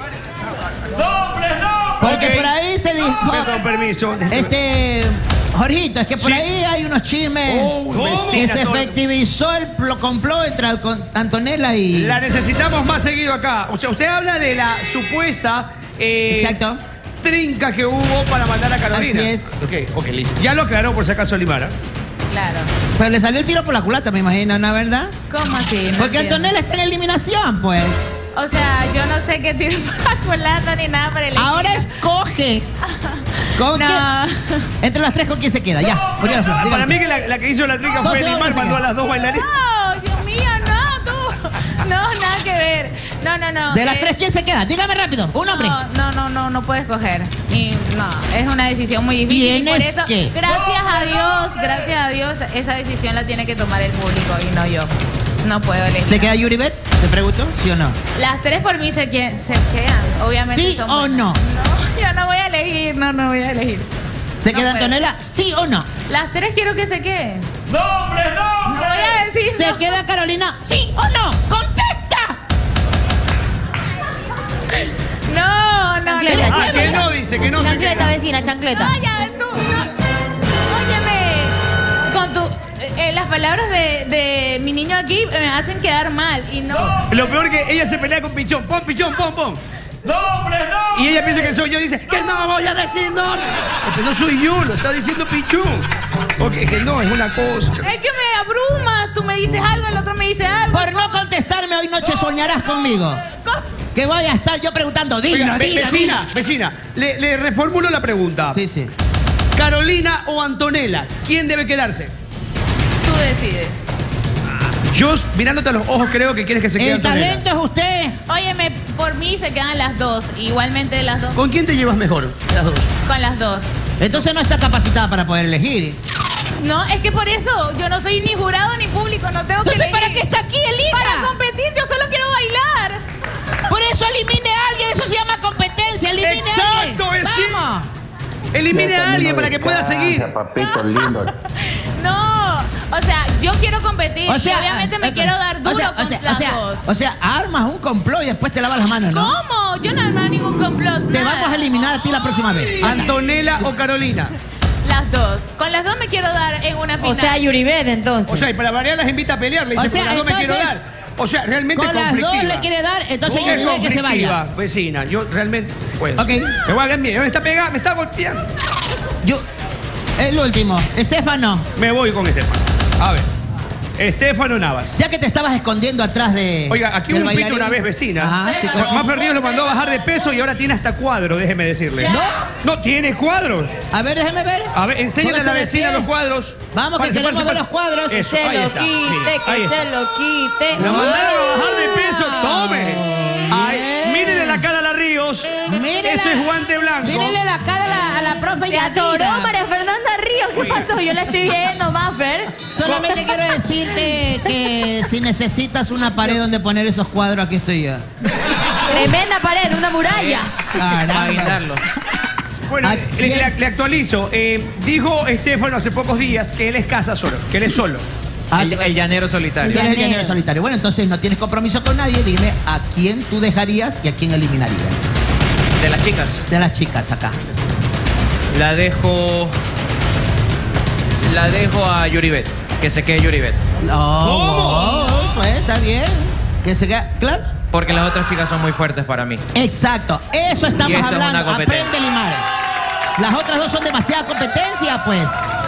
Porque Ok. por ahí se dijo. Con permiso. Este. Jorgito, es que por Sí. ahí hay unos chismes Oh, que vecina, se todo. efectivizó el plo- complot entre Alcon- Antonella y. La necesitamos más seguido acá. O sea, usted habla de la supuesta eh, Exacto. trinca que hubo para mandar a Carolina. Así es. Ok, ok, listo. Ya lo aclaró por si acaso Limara. Claro. Pero le salió el tiro por la culata, me imagino, ¿no? ¿Verdad? ¿Cómo así? No Porque entiendo. Antonella está en eliminación, pues. O sea, yo no sé qué tiro para culata ni nada para el Ahora escoge. ¿Con No. qué? Entre las tres, ¿con quién se queda? Ya. Juliana Flores, dígame. Para mí que la, la que hizo la trinca Doce fue Limar, hombres mandó a acá. las dos bailarinas. No, Dios mío, no, tú. No, nada que ver. No, no, no. De las es- tres, ¿quién se queda? Dígame rápido. Un hombre. No, no, no, no, no puedes coger. Y no, es una decisión muy difícil. Y por ¿Tienes eso, que? gracias a Dios, gracias a Dios, esa decisión la tiene que tomar el público y no yo. No puedo elegir. ¿Se queda Yuribet? Te pregunto, ¿sí o no? Las tres por mí se, que- se quedan, obviamente. ¿Sí son o buenas. no? No, yo no voy a elegir, no, no voy a elegir. ¿Se No queda puedo. Antonella? ¿Sí o no? Las tres quiero que se queden. ¡Nombre, nombre! No voy a decir. ¿Se no. queda Carolina? ¿Sí o no? ¡Contesta! No, no, Chancleta, no. Ah, que no, dice que no se Chancleta, queda. vecina, chancleta. No, ya, tú, no. Óyeme, con tu, eh, las palabras de, de mi niño aquí me hacen quedar mal y no. Lo peor que ella se pelea con Pichón. Pon, Pichón, pon, pon. ¡Nombre, nombre! Y ella piensa que soy yo y dice que no voy a decir no. Ese no soy yo, lo está diciendo Pichón. Porque que no, es una cosa. Es que me abrumas, tú me dices algo, el otro me dice algo. Por no contestarme hoy noche soñarás conmigo. Que voy a estar yo preguntando, Oiga, diga, ve- diga, vecina, vecina, le, le reformulo la pregunta. Sí, sí. Carolina o Antonella, ¿quién debe quedarse? Tú decides. Yo, mirándote a los ojos, creo que quieres que se quede El Antonella. talento es usted. Óyeme, por mí se quedan las dos, igualmente las dos, ¿Con quién te llevas mejor? Las dos. con las dos. Entonces no está capacitada para poder elegir. No, es que por eso yo no soy ni jurado ni público, no tengo que Entonces, ¿para elegir. qué está aquí, Elisa? Para competir, yo solo quiero bailar. Por eso elimine a alguien, eso se llama competencia, elimine a alguien. Exacto, es sí. Vamos. Elimine a alguien para que pueda seguir. Papito lindo. No, o sea, yo quiero competir O sea, y obviamente me eh, quiero dar duro o sea, con o sea, las o sea, dos. o sea, armas un complot y después te lavas las manos, ¿no? ¿Cómo? Yo no he armado ningún complot, Te nada. vamos a eliminar a ti la próxima vez. Antonella o Carolina. Las dos. Con las dos me quiero dar en una final. O sea, Yuribet, entonces. O sea, y para variar las invita a pelear. Le dice, O sea, con las dos me quiero entonces, dar. O sea, realmente con las dos conflictiva. le quiere dar, entonces Muy Yuribet que se vaya. conflictiva, vecina. Yo realmente, pues. Ok. Me voy a dar miedo. Me está pegando, me está golpeando. Yo, el último, Estefano. Me voy con Estefano. A ver. Estefano Navas. Ya que te estabas escondiendo atrás de. Oiga, aquí del hubo un pito bailarín. una vez, vecina. Ajá, sí, pues. Más perdido lo mandó a bajar de peso y ahora tiene hasta cuadro, déjeme decirle. ¿No? No tiene cuadros. A ver, déjeme ver. A ver, enséñale a la Póngase de vecina pie. los cuadros. Vamos, que Párese, queremos párese, ver los párese. cuadros. Eso, se ahí lo está. quite, Mire, que ahí está. se lo quite. La mandaron a bajar de peso, Wow. tome. Ay, Bien. mírenle la cara a la Ríos. Mírela. Eso es guante blanco. Mírenle la cara a la, a la profe Se atoró Yadira. María Fernanda Ríos. ¿Qué pasó? Yo la estoy viendo, Maffer. Solamente quiero decirte que si necesitas una pared donde poner esos cuadros, aquí estoy yo. Tremenda pared, una muralla. Caramba. Bueno, ¿A le, quién? le- le actualizo. Eh, dijo Estefano hace pocos días que él es casa solo, que él es solo. Ah, El, el llanero Tú solitario. eres el llanero solitario. Bueno, entonces no tienes compromiso con nadie. Dime a quién tú dejarías y a quién eliminarías. De las chicas. De las chicas acá. La dejo. La dejo a Yuribet. Que se quede Yuribet. No, ¿Cómo? no, pues está bien. Que se queda. ¿Claro? Porque las otras chicas son muy fuertes para mí. Exacto. Eso Y estamos esto es una hablando. competencia. Aprende, Limar. Las otras dos son demasiada competencia, pues.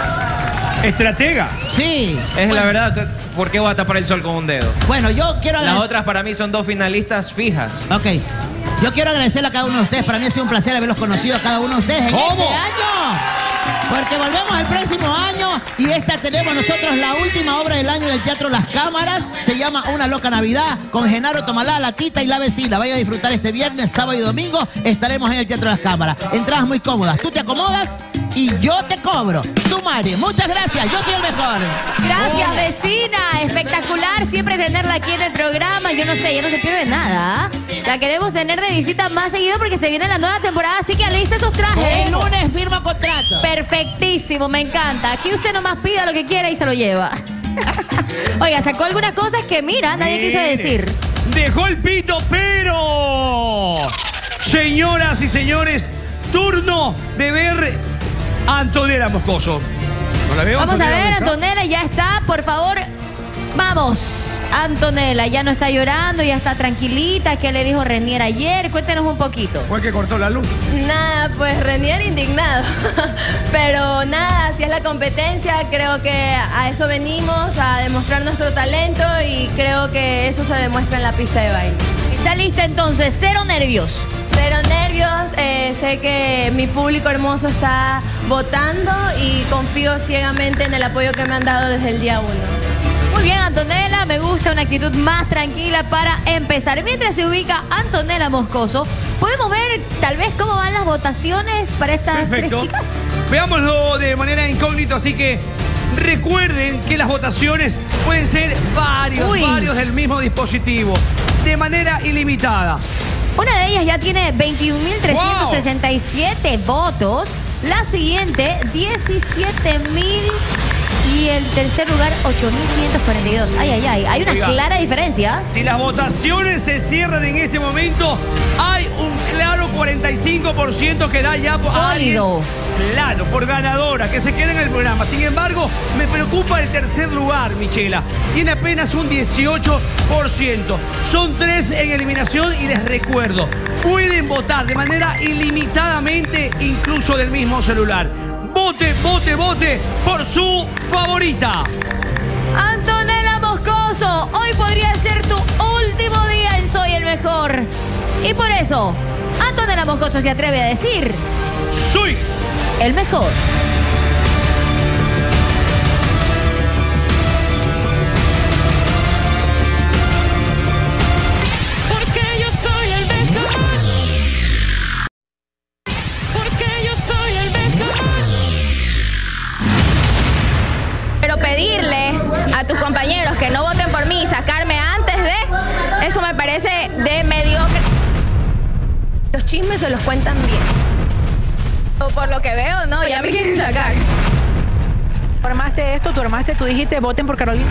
Estratega. Sí. Es Bueno, la verdad. ¿Por qué voy a tapar el sol con un dedo? Bueno, yo quiero Las agradecer. otras para mí son dos finalistas fijas. Ok. Yo quiero agradecerle a cada uno de ustedes. Para mí ha sido un placer haberlos conocido a cada uno de ustedes en ¿Cómo? este año. Porque volvemos el próximo año y esta tenemos nosotros la última obra del año del Teatro Las Cámaras. Se llama Una Loca Navidad con Genaro Tomalá, la Tita y la vecina. Vaya a disfrutar este viernes, sábado y domingo. Estaremos en el Teatro Las Cámaras. Entradas muy cómodas. Tú te acomodas y yo te cobro. Tú, Mari. Muchas gracias. Yo soy el mejor. Gracias, vecina. Espectacular siempre tenerla aquí en el programa. Yo no sé, ya no se pierde nada. La queremos tener de visita más seguido porque se viene la nueva temporada, así que alista sus trajes. El lunes firma contrato. Perfectísimo, me encanta. Aquí usted nomás pida lo que quiera y se lo lleva. Oiga, sacó algunas cosas que mira, nadie quiso Mire, decir. Dejó el pito, pero. Señoras y señores, turno de ver a Antonella Moscoso. ¿No la veo? Vamos a Antonella, ver, ¿dónde está? Antonella ya está, por favor. Vamos. Antonella ya no está llorando, ya está tranquilita. ¿Qué le dijo Renier ayer? Cuéntenos un poquito. Fue que cortó la luz. Nada, pues Renier indignado. Pero nada, si es la competencia, creo que a eso venimos, a demostrar nuestro talento y creo que eso se demuestra en la pista de baile. ¿Está lista entonces? Cero nervios. Cero nervios, eh, sé que mi público hermoso está votando y confío ciegamente en el apoyo que me han dado desde el día uno. Muy bien, Antonella, me gusta una actitud más tranquila para empezar. Mientras se ubica Antonella Moscoso, podemos ver tal vez cómo van las votaciones para estas Perfecto. tres chicas. Veámoslo de manera incógnita, así que recuerden que las votaciones pueden ser varios, Uy. varios del mismo dispositivo, de manera ilimitada. Una de ellas ya tiene veintiún mil trescientos sesenta y siete votos. La siguiente, diecisiete mil. Y el tercer lugar, ocho mil quinientos cuarenta y dos. Ay, ay, ay. Hay una Oiga, clara diferencia. Si las votaciones se cierran en este momento, hay un claro cuarenta y cinco por ciento que da ya por Sólido. alguien, claro, por ganadora, que se queda en el programa. Sin embargo, me preocupa el tercer lugar, Michela. Tiene apenas un dieciocho por ciento. Son tres en eliminación y les recuerdo, pueden votar de manera ilimitadamente, incluso del mismo celular. Vote, vote, vote por su favorita. Antonella Moscoso, hoy podría ser tu último día en Soy el Mejor. Y por eso, Antonella Moscoso se atreve a decir... Soy el mejor. Porque yo soy el mejor. Porque yo soy el mejor. que no voten por mí y sacarme antes de, eso me parece de mediocre. Los chismes se los cuentan bien. O por lo que veo, no, ya me quieren sacar. ¿Tú armaste esto? ¿Tú armaste? ¿Tú dijiste voten por Carolina?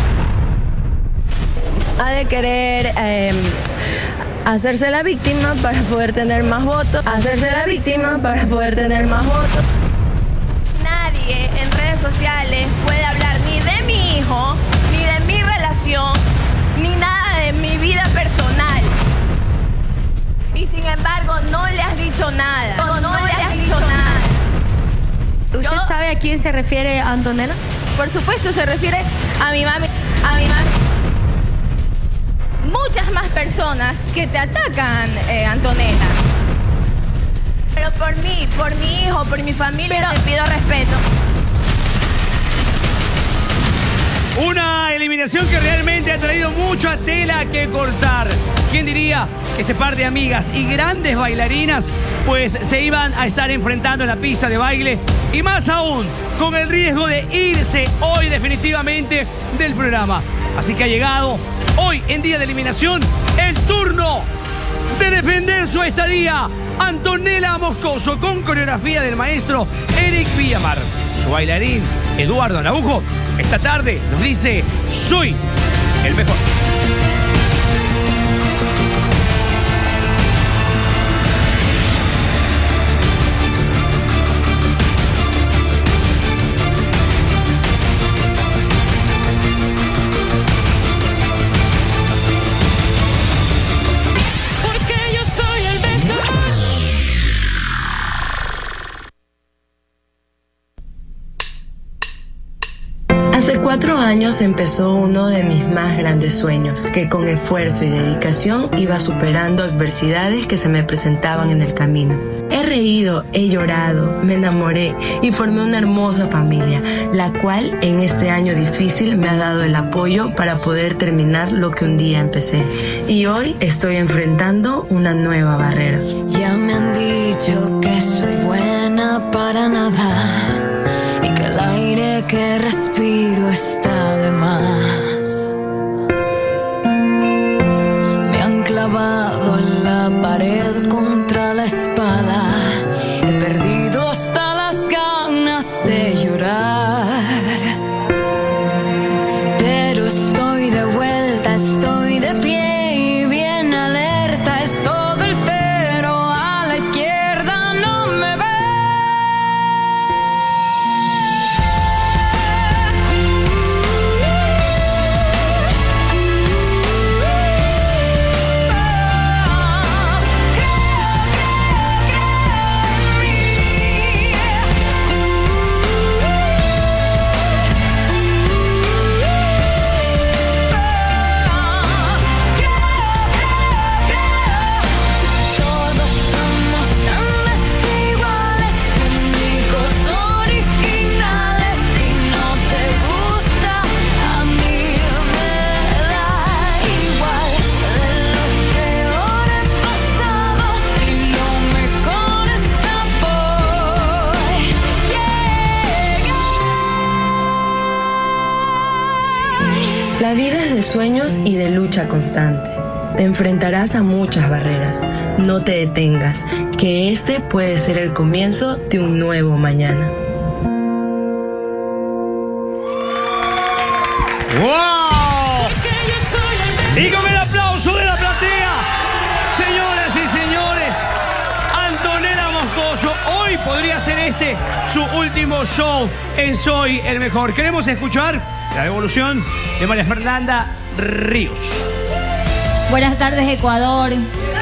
Ha de querer eh, hacerse la víctima para poder tener más votos. Hacerse la víctima para poder tener más votos. Nadie en redes sociales puede hablar ni de mi hijo, ni de mi relación, ni nada de mi vida personal. Y sin embargo, no le has dicho nada. No, no le has dicho nada. ¿Usted Yo- sabe a quién se refiere Antonella? Por supuesto, se refiere a mi mami, a mi mami. Muchas más personas que te atacan, eh, Antonella. Pero por mí, por mi hijo, por mi familia, te pido respeto. Una eliminación que realmente ha traído mucha tela que cortar. ¿Quién diría que este par de amigas y grandes bailarinas pues se iban a estar enfrentando en la pista de baile? Y más aún, con el riesgo de irse hoy definitivamente del programa. Así que ha llegado hoy en día de eliminación el turno de defender su estadía. Antonella Moscoso con coreografía del maestro Eric Villamar. Su bailarín Eduardo Araujo esta tarde nos dice: soy el mejor. Porque yo soy el mejor. Hace cuatro años empezó uno de mis más grandes sueños, que con esfuerzo y dedicación iba superando adversidades que se me presentaban en el camino. He reído, he llorado, me enamoré y formé una hermosa familia, la cual en este año difícil me ha dado el apoyo para poder terminar lo que un día empecé. Y hoy estoy enfrentando una nueva barrera. Ya me han dicho que soy buena para nada y que el aire que respiro está de más. Me han clavado en la pared contra la espada. He perdido hasta las ganas de llorar. Pero estoy de vuelta, estoy de pie y bien alerta. Es todo el cero a la izquierda, no me ve. Todos somos tan desiguales, únicos, originales. Si no te gusta, a mí me da igual. De lo peor he pasado y lo mejor está por llegar. La vida es de sueños y de lucha constante. Te enfrentarás a muchas barreras. No te detengas, que este puede ser el comienzo de un nuevo mañana. ¡Wow! Y con el aplauso de la platea, señoras y señores, Antonella Moscoso, hoy podría ser este su último show en Soy el Mejor. Queremos escuchar la devolución de María Fernanda Ríos. Buenas tardes, Ecuador.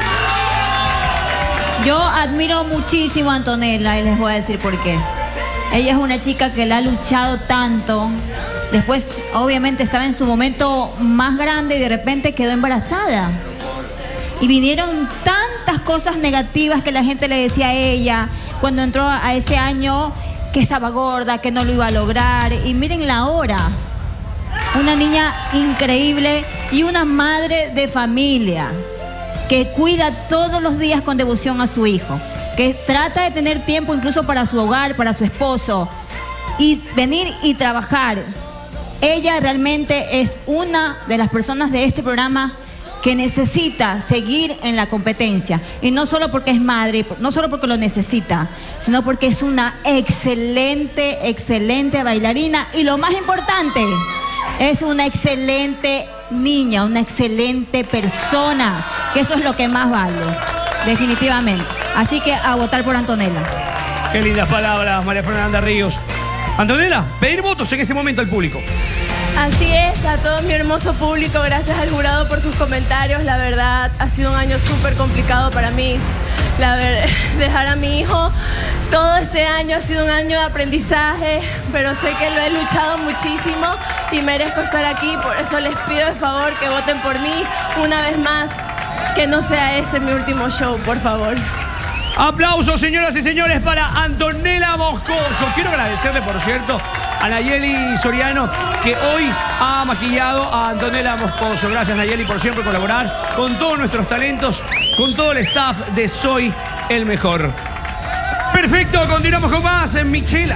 Yo admiro muchísimo a Antonella y les voy a decir por qué. Ella es una chica que la ha luchado tanto. Después, obviamente, estaba en su momento más grande y de repente quedó embarazada. Y vinieron tantas cosas negativas que la gente le decía a ella cuando entró a ese año, que estaba gorda, que no lo iba a lograr. Y miren ahora. Una niña increíble y una madre de familia que cuida todos los días con devoción a su hijo, que trata de tener tiempo incluso para su hogar, para su esposo, y venir y trabajar. ella realmente es una de las personas de este programa que necesita seguir en la competencia. Y no solo porque es madre, no solo porque lo necesita, sino porque es una excelente, excelente bailarina. Y lo más importante, es una excelente niña, una excelente persona, que eso es lo que más vale, definitivamente. Así que a votar por Antonella. Qué lindas palabras, María Fernanda Ríos. Antonella, pedir votos en este momento al público. Así es, a todo mi hermoso público, gracias al jurado por sus comentarios. La verdad, ha sido un año súper complicado para mí. La ver, dejar a mi hijo todo este año ha sido un año de aprendizaje, pero sé que lo he luchado muchísimo y merezco estar aquí. Por eso les pido de favor que voten por mí una vez más, que no sea este mi último show, por favor. Aplausos, señoras y señores, para Antonella Moscoso. Quiero agradecerle, por cierto, a Nayeli Soriano, que hoy ha maquillado a Antonella Moscoso. Gracias, Nayeli, por siempre colaborar con todos nuestros talentos, con todo el staff de Soy el Mejor. Perfecto, continuamos con más en Michela.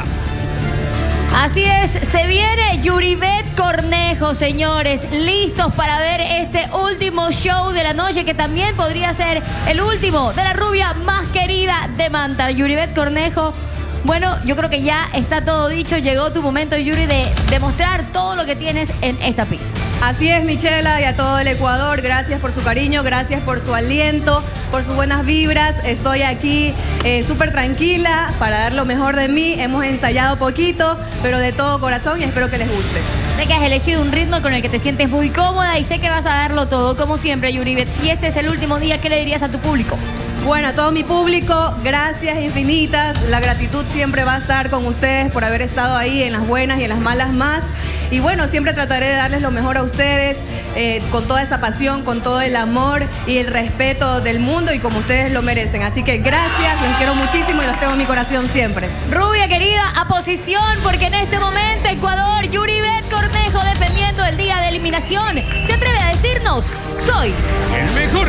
Así es, se viene Yuribet Cornejo, señores, listos para ver este último show de la noche, que también podría ser el último de la rubia más querida de Manta. Yuribet Cornejo, bueno, yo creo que ya está todo dicho. Llegó tu momento, Yuri, de demostrar todo lo que tienes en esta pista. Así es, Michela, y a todo el Ecuador, gracias por su cariño, gracias por su aliento, por sus buenas vibras. Estoy aquí eh, súper tranquila para dar lo mejor de mí. Hemos ensayado poquito, pero de todo corazón, y espero que les guste. Sé que has elegido un ritmo con el que te sientes muy cómoda y sé que vas a darlo todo, como siempre, Yuribet. Si este es el último día, ¿qué le dirías a tu público? Bueno, a todo mi público, gracias infinitas. La gratitud siempre va a estar con ustedes por haber estado ahí en las buenas y en las malas más. Y bueno, siempre trataré de darles lo mejor a ustedes, eh, con toda esa pasión, con todo el amor y el respeto del mundo, y como ustedes lo merecen. Así que gracias, los quiero muchísimo y los tengo en mi corazón siempre. Rubia querida, a posición, porque en este momento Ecuador, Yuribet Cornejo, dependiendo del día de eliminación, se atreve a decirnos: soy el mejor.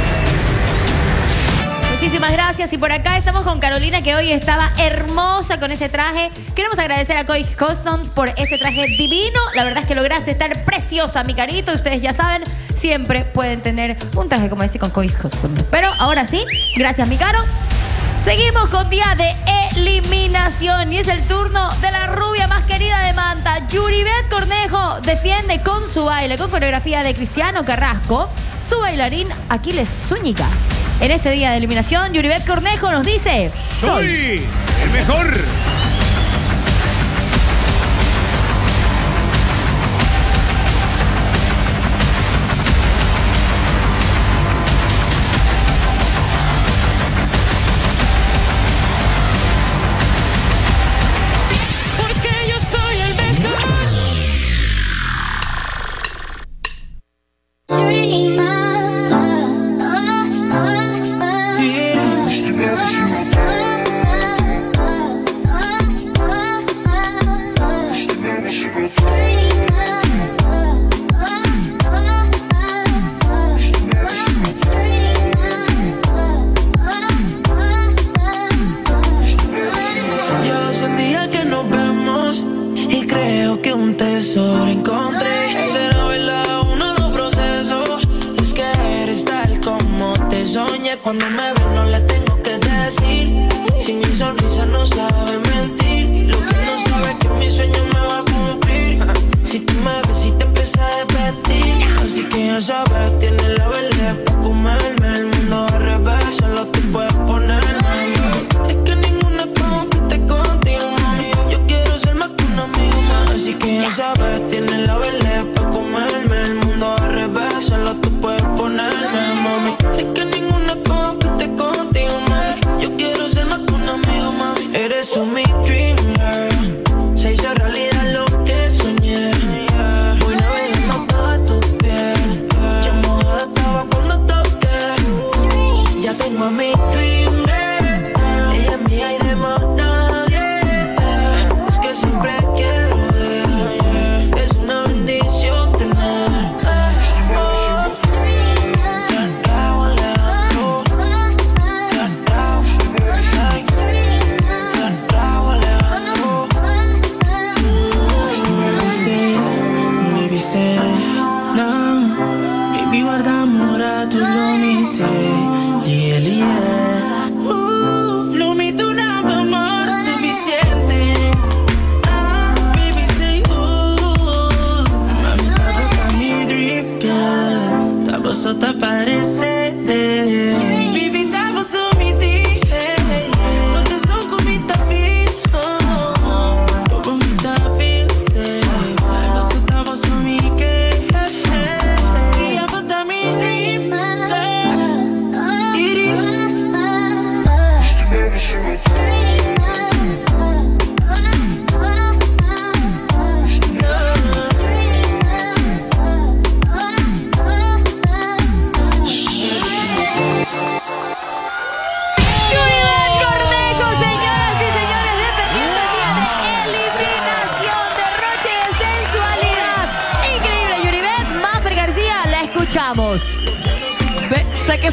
Muchísimas gracias. Y por acá estamos con Carolina, que hoy estaba hermosa con ese traje. Queremos agradecer a Koi Custom por este traje divino. La verdad es que lograste estar preciosa, mi carito. Ustedes ya saben, siempre pueden tener un traje como este con Koi Custom. Pero ahora sí, gracias, mi caro. Seguimos con día de eliminación y es el turno de la rubia más querida de Manta. Yuribet Cornejo defiende con su baile, con coreografía de Cristiano Carrasco, su bailarín Aquiles Zúñiga. En este día de eliminación, Yuribet Cornejo nos dice: soy el mejor. Porque yo soy el mejor. Cuando me ven no le tengo que decir, si mi sonrisa no sabe mentir, lo que no sabe es que mi sueño me va a cumplir. Si tú me ves y te empiezas a repetir, así que ya sabes, tienes la verdad para comerme el mundo al revés, solo tú puedes ponerme. Es que ninguna compite contigo, mami. Yo quiero ser más que un amigo más, así que ya sabes, tienes la verdad para comerme el mundo al revés, solo tú puedes ponerme, mami. Es que ninguna compite contigo, mami. Yo quiero ser más que un amigo, mami. Eres tú mi dream girl, se hizo realidad lo que soñé. Voy navegando toda tu piel, ya mojada estaba cuando toqué. Ya tengo a mi dream girl, ella es mía y de más nadie. Es que siempre quiero ver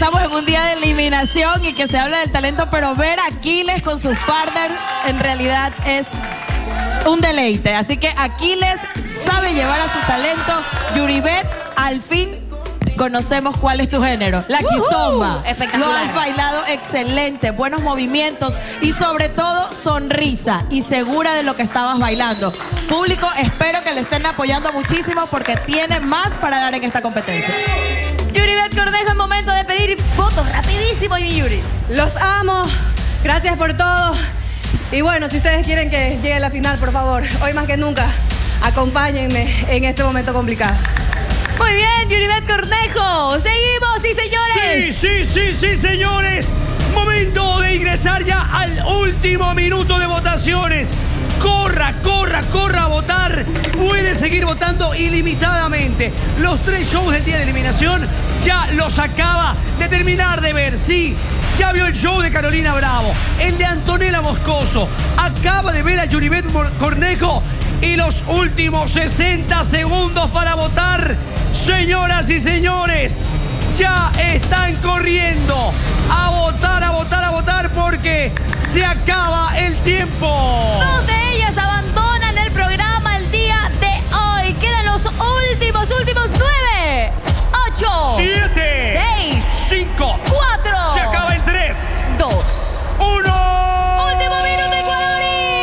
estamos en un día de eliminación y que se habla del talento, pero ver a Aquiles con sus partners en realidad es un deleite. Así que Aquiles sabe llevar a su talento. Yuribet, al fin conocemos cuál es tu género. La kizomba. Espectacular. Lo has bailado excelente, buenos movimientos y sobre todo sonrisa y segura de lo que estabas bailando. Público, espero que le estén apoyando muchísimo porque tiene más para dar en esta competencia. Yuribet Cornejo, es momento de pedir fotos rapidísimo, mi Yuri. Los amo. Gracias por todo. Y bueno, si ustedes quieren que llegue a la final, por favor, hoy más que nunca, acompáñenme en este momento complicado. Muy bien, Yuribet Cornejo. Seguimos, sí, señores. Sí, sí, sí, sí, señores. Momento de ingresar ya al último minuto de votaciones. Corra, corra, corra a votar. Puede seguir votando ilimitadamente. Los tres shows del día de eliminación ya los acaba de terminar de ver. Sí, ya vio el show de Carolina Bravo, el de Antonella Moscoso. Acaba de ver a Yuribet Cornejo. Y los últimos sesenta segundos para votar. Señoras y señores, ya están corriendo a votar, a votar, a votar porque se acaba el tiempo. Dos de ellas abandonan el programa el día de hoy. Quedan los últimos, últimos nueve, ocho, siete, seis, cinco, cuatro. Se acaba en tres, dos, uno. Último minuto, Ecuador.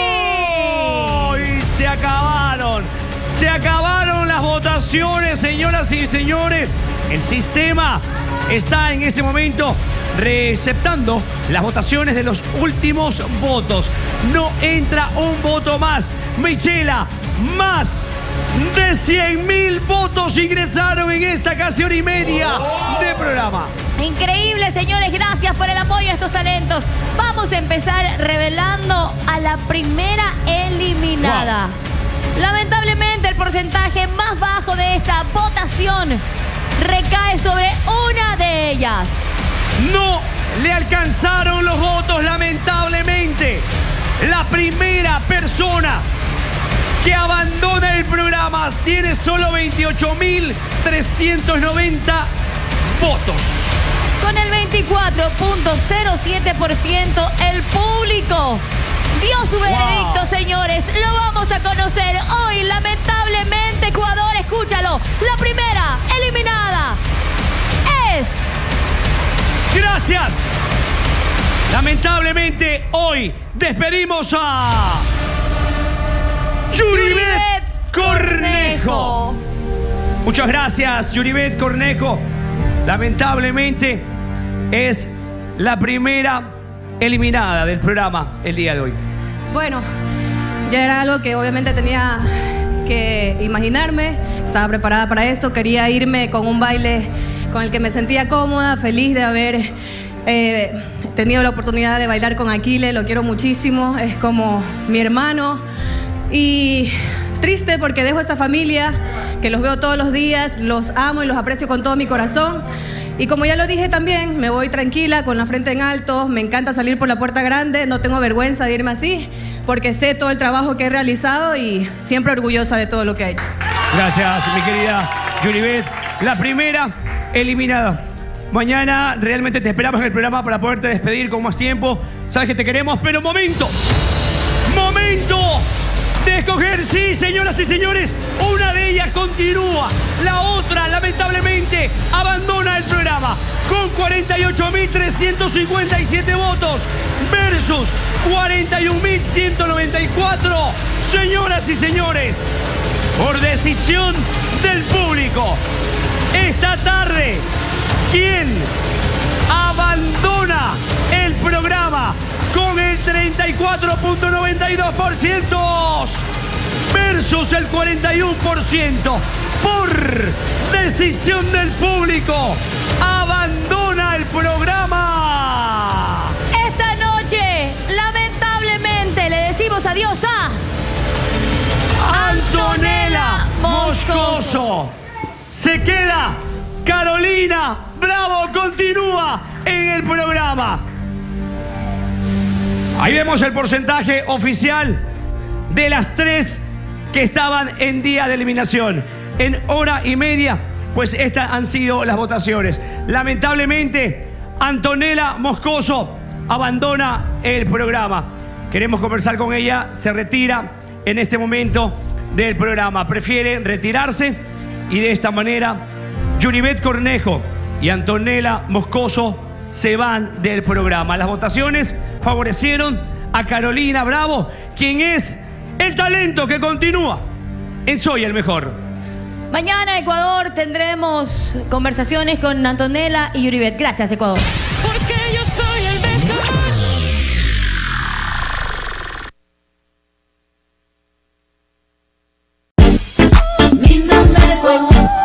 Y se acabaron. Se acabaron las votaciones, señoras y señores. El sistema está en este momento receptando las votaciones de los últimos votos. No entra un voto más. Michela, más de cien mil votos ingresaron en esta casi hora y media de programa. Increíble, señores. Gracias por el apoyo a estos talentos. Vamos a empezar revelando a la primera eliminada. Wow. Lamentablemente, el porcentaje más bajo de esta votación recae sobre una de ellas. No le alcanzaron los votos, lamentablemente. La primera persona que abandona el programa tiene solo veintiocho mil trescientos noventa votos. Con el veinticuatro punto cero siete por ciento, el público dio su veredicto, wow. Señores. Lo vamos a conocer hoy. Lamentablemente, Ecuador, escúchalo. La primera eliminada es... Gracias. Lamentablemente, hoy despedimos a... Yuribet Cornejo. Muchas gracias, Yuribet Cornejo. Lamentablemente, es la primera eliminada del programa el día de hoy. Bueno, ya era algo que obviamente tenía que imaginarme. Estaba preparada para esto. Quería irme con un baile con el que me sentía cómoda, feliz de haber eh, tenido la oportunidad de bailar con Aquiles. Lo quiero muchísimo, es como mi hermano. Y triste porque dejo esta familia, que los veo todos los días, los amo y los aprecio con todo mi corazón. Y como ya lo dije también, me voy tranquila, con la frente en alto. Me encanta salir por la puerta grande, no tengo vergüenza de irme así, porque sé todo el trabajo que he realizado y siempre orgullosa de todo lo que he hecho. Gracias, mi querida Yuribet, la primera eliminada. Mañana realmente te esperamos en el programa para poderte despedir con más tiempo. Sabes que te queremos, pero momento, momento de escoger. Sí, señoras y señores, una de ellas continúa, la otra lamentablemente abandona el programa con cuarenta y ocho mil trescientos cincuenta y siete votos versus cuarenta y un mil ciento noventa y cuatro. Señoras y señores, por decisión del público, esta tarde, ¿quién abandona el programa con el treinta y cuatro punto noventa y dos por ciento versus el cuarenta y uno por ciento? Por decisión del público, abandona el programa. Esta noche, lamentablemente, le decimos adiós a Antonella Moscoso. Se queda Carolina Bravo, continúa en el programa. Ahí vemos el porcentaje oficial de las tres que estaban en día de eliminación. En hora y media, pues estas han sido las votaciones. Lamentablemente, Antonella Moscoso abandona el programa. Queremos conversar con ella, se retira en este momento del programa. Prefiere retirarse y de esta manera Yuribet Cornejo y Antonella Moscoso se van del programa. Las votaciones favorecieron a Carolina Bravo, quien es el talento que continúa en Soy el Mejor. Mañana, Ecuador, tendremos conversaciones con Antonella y Yuribet. Gracias, Ecuador. Porque yo soy el mejor. Mi nombre fue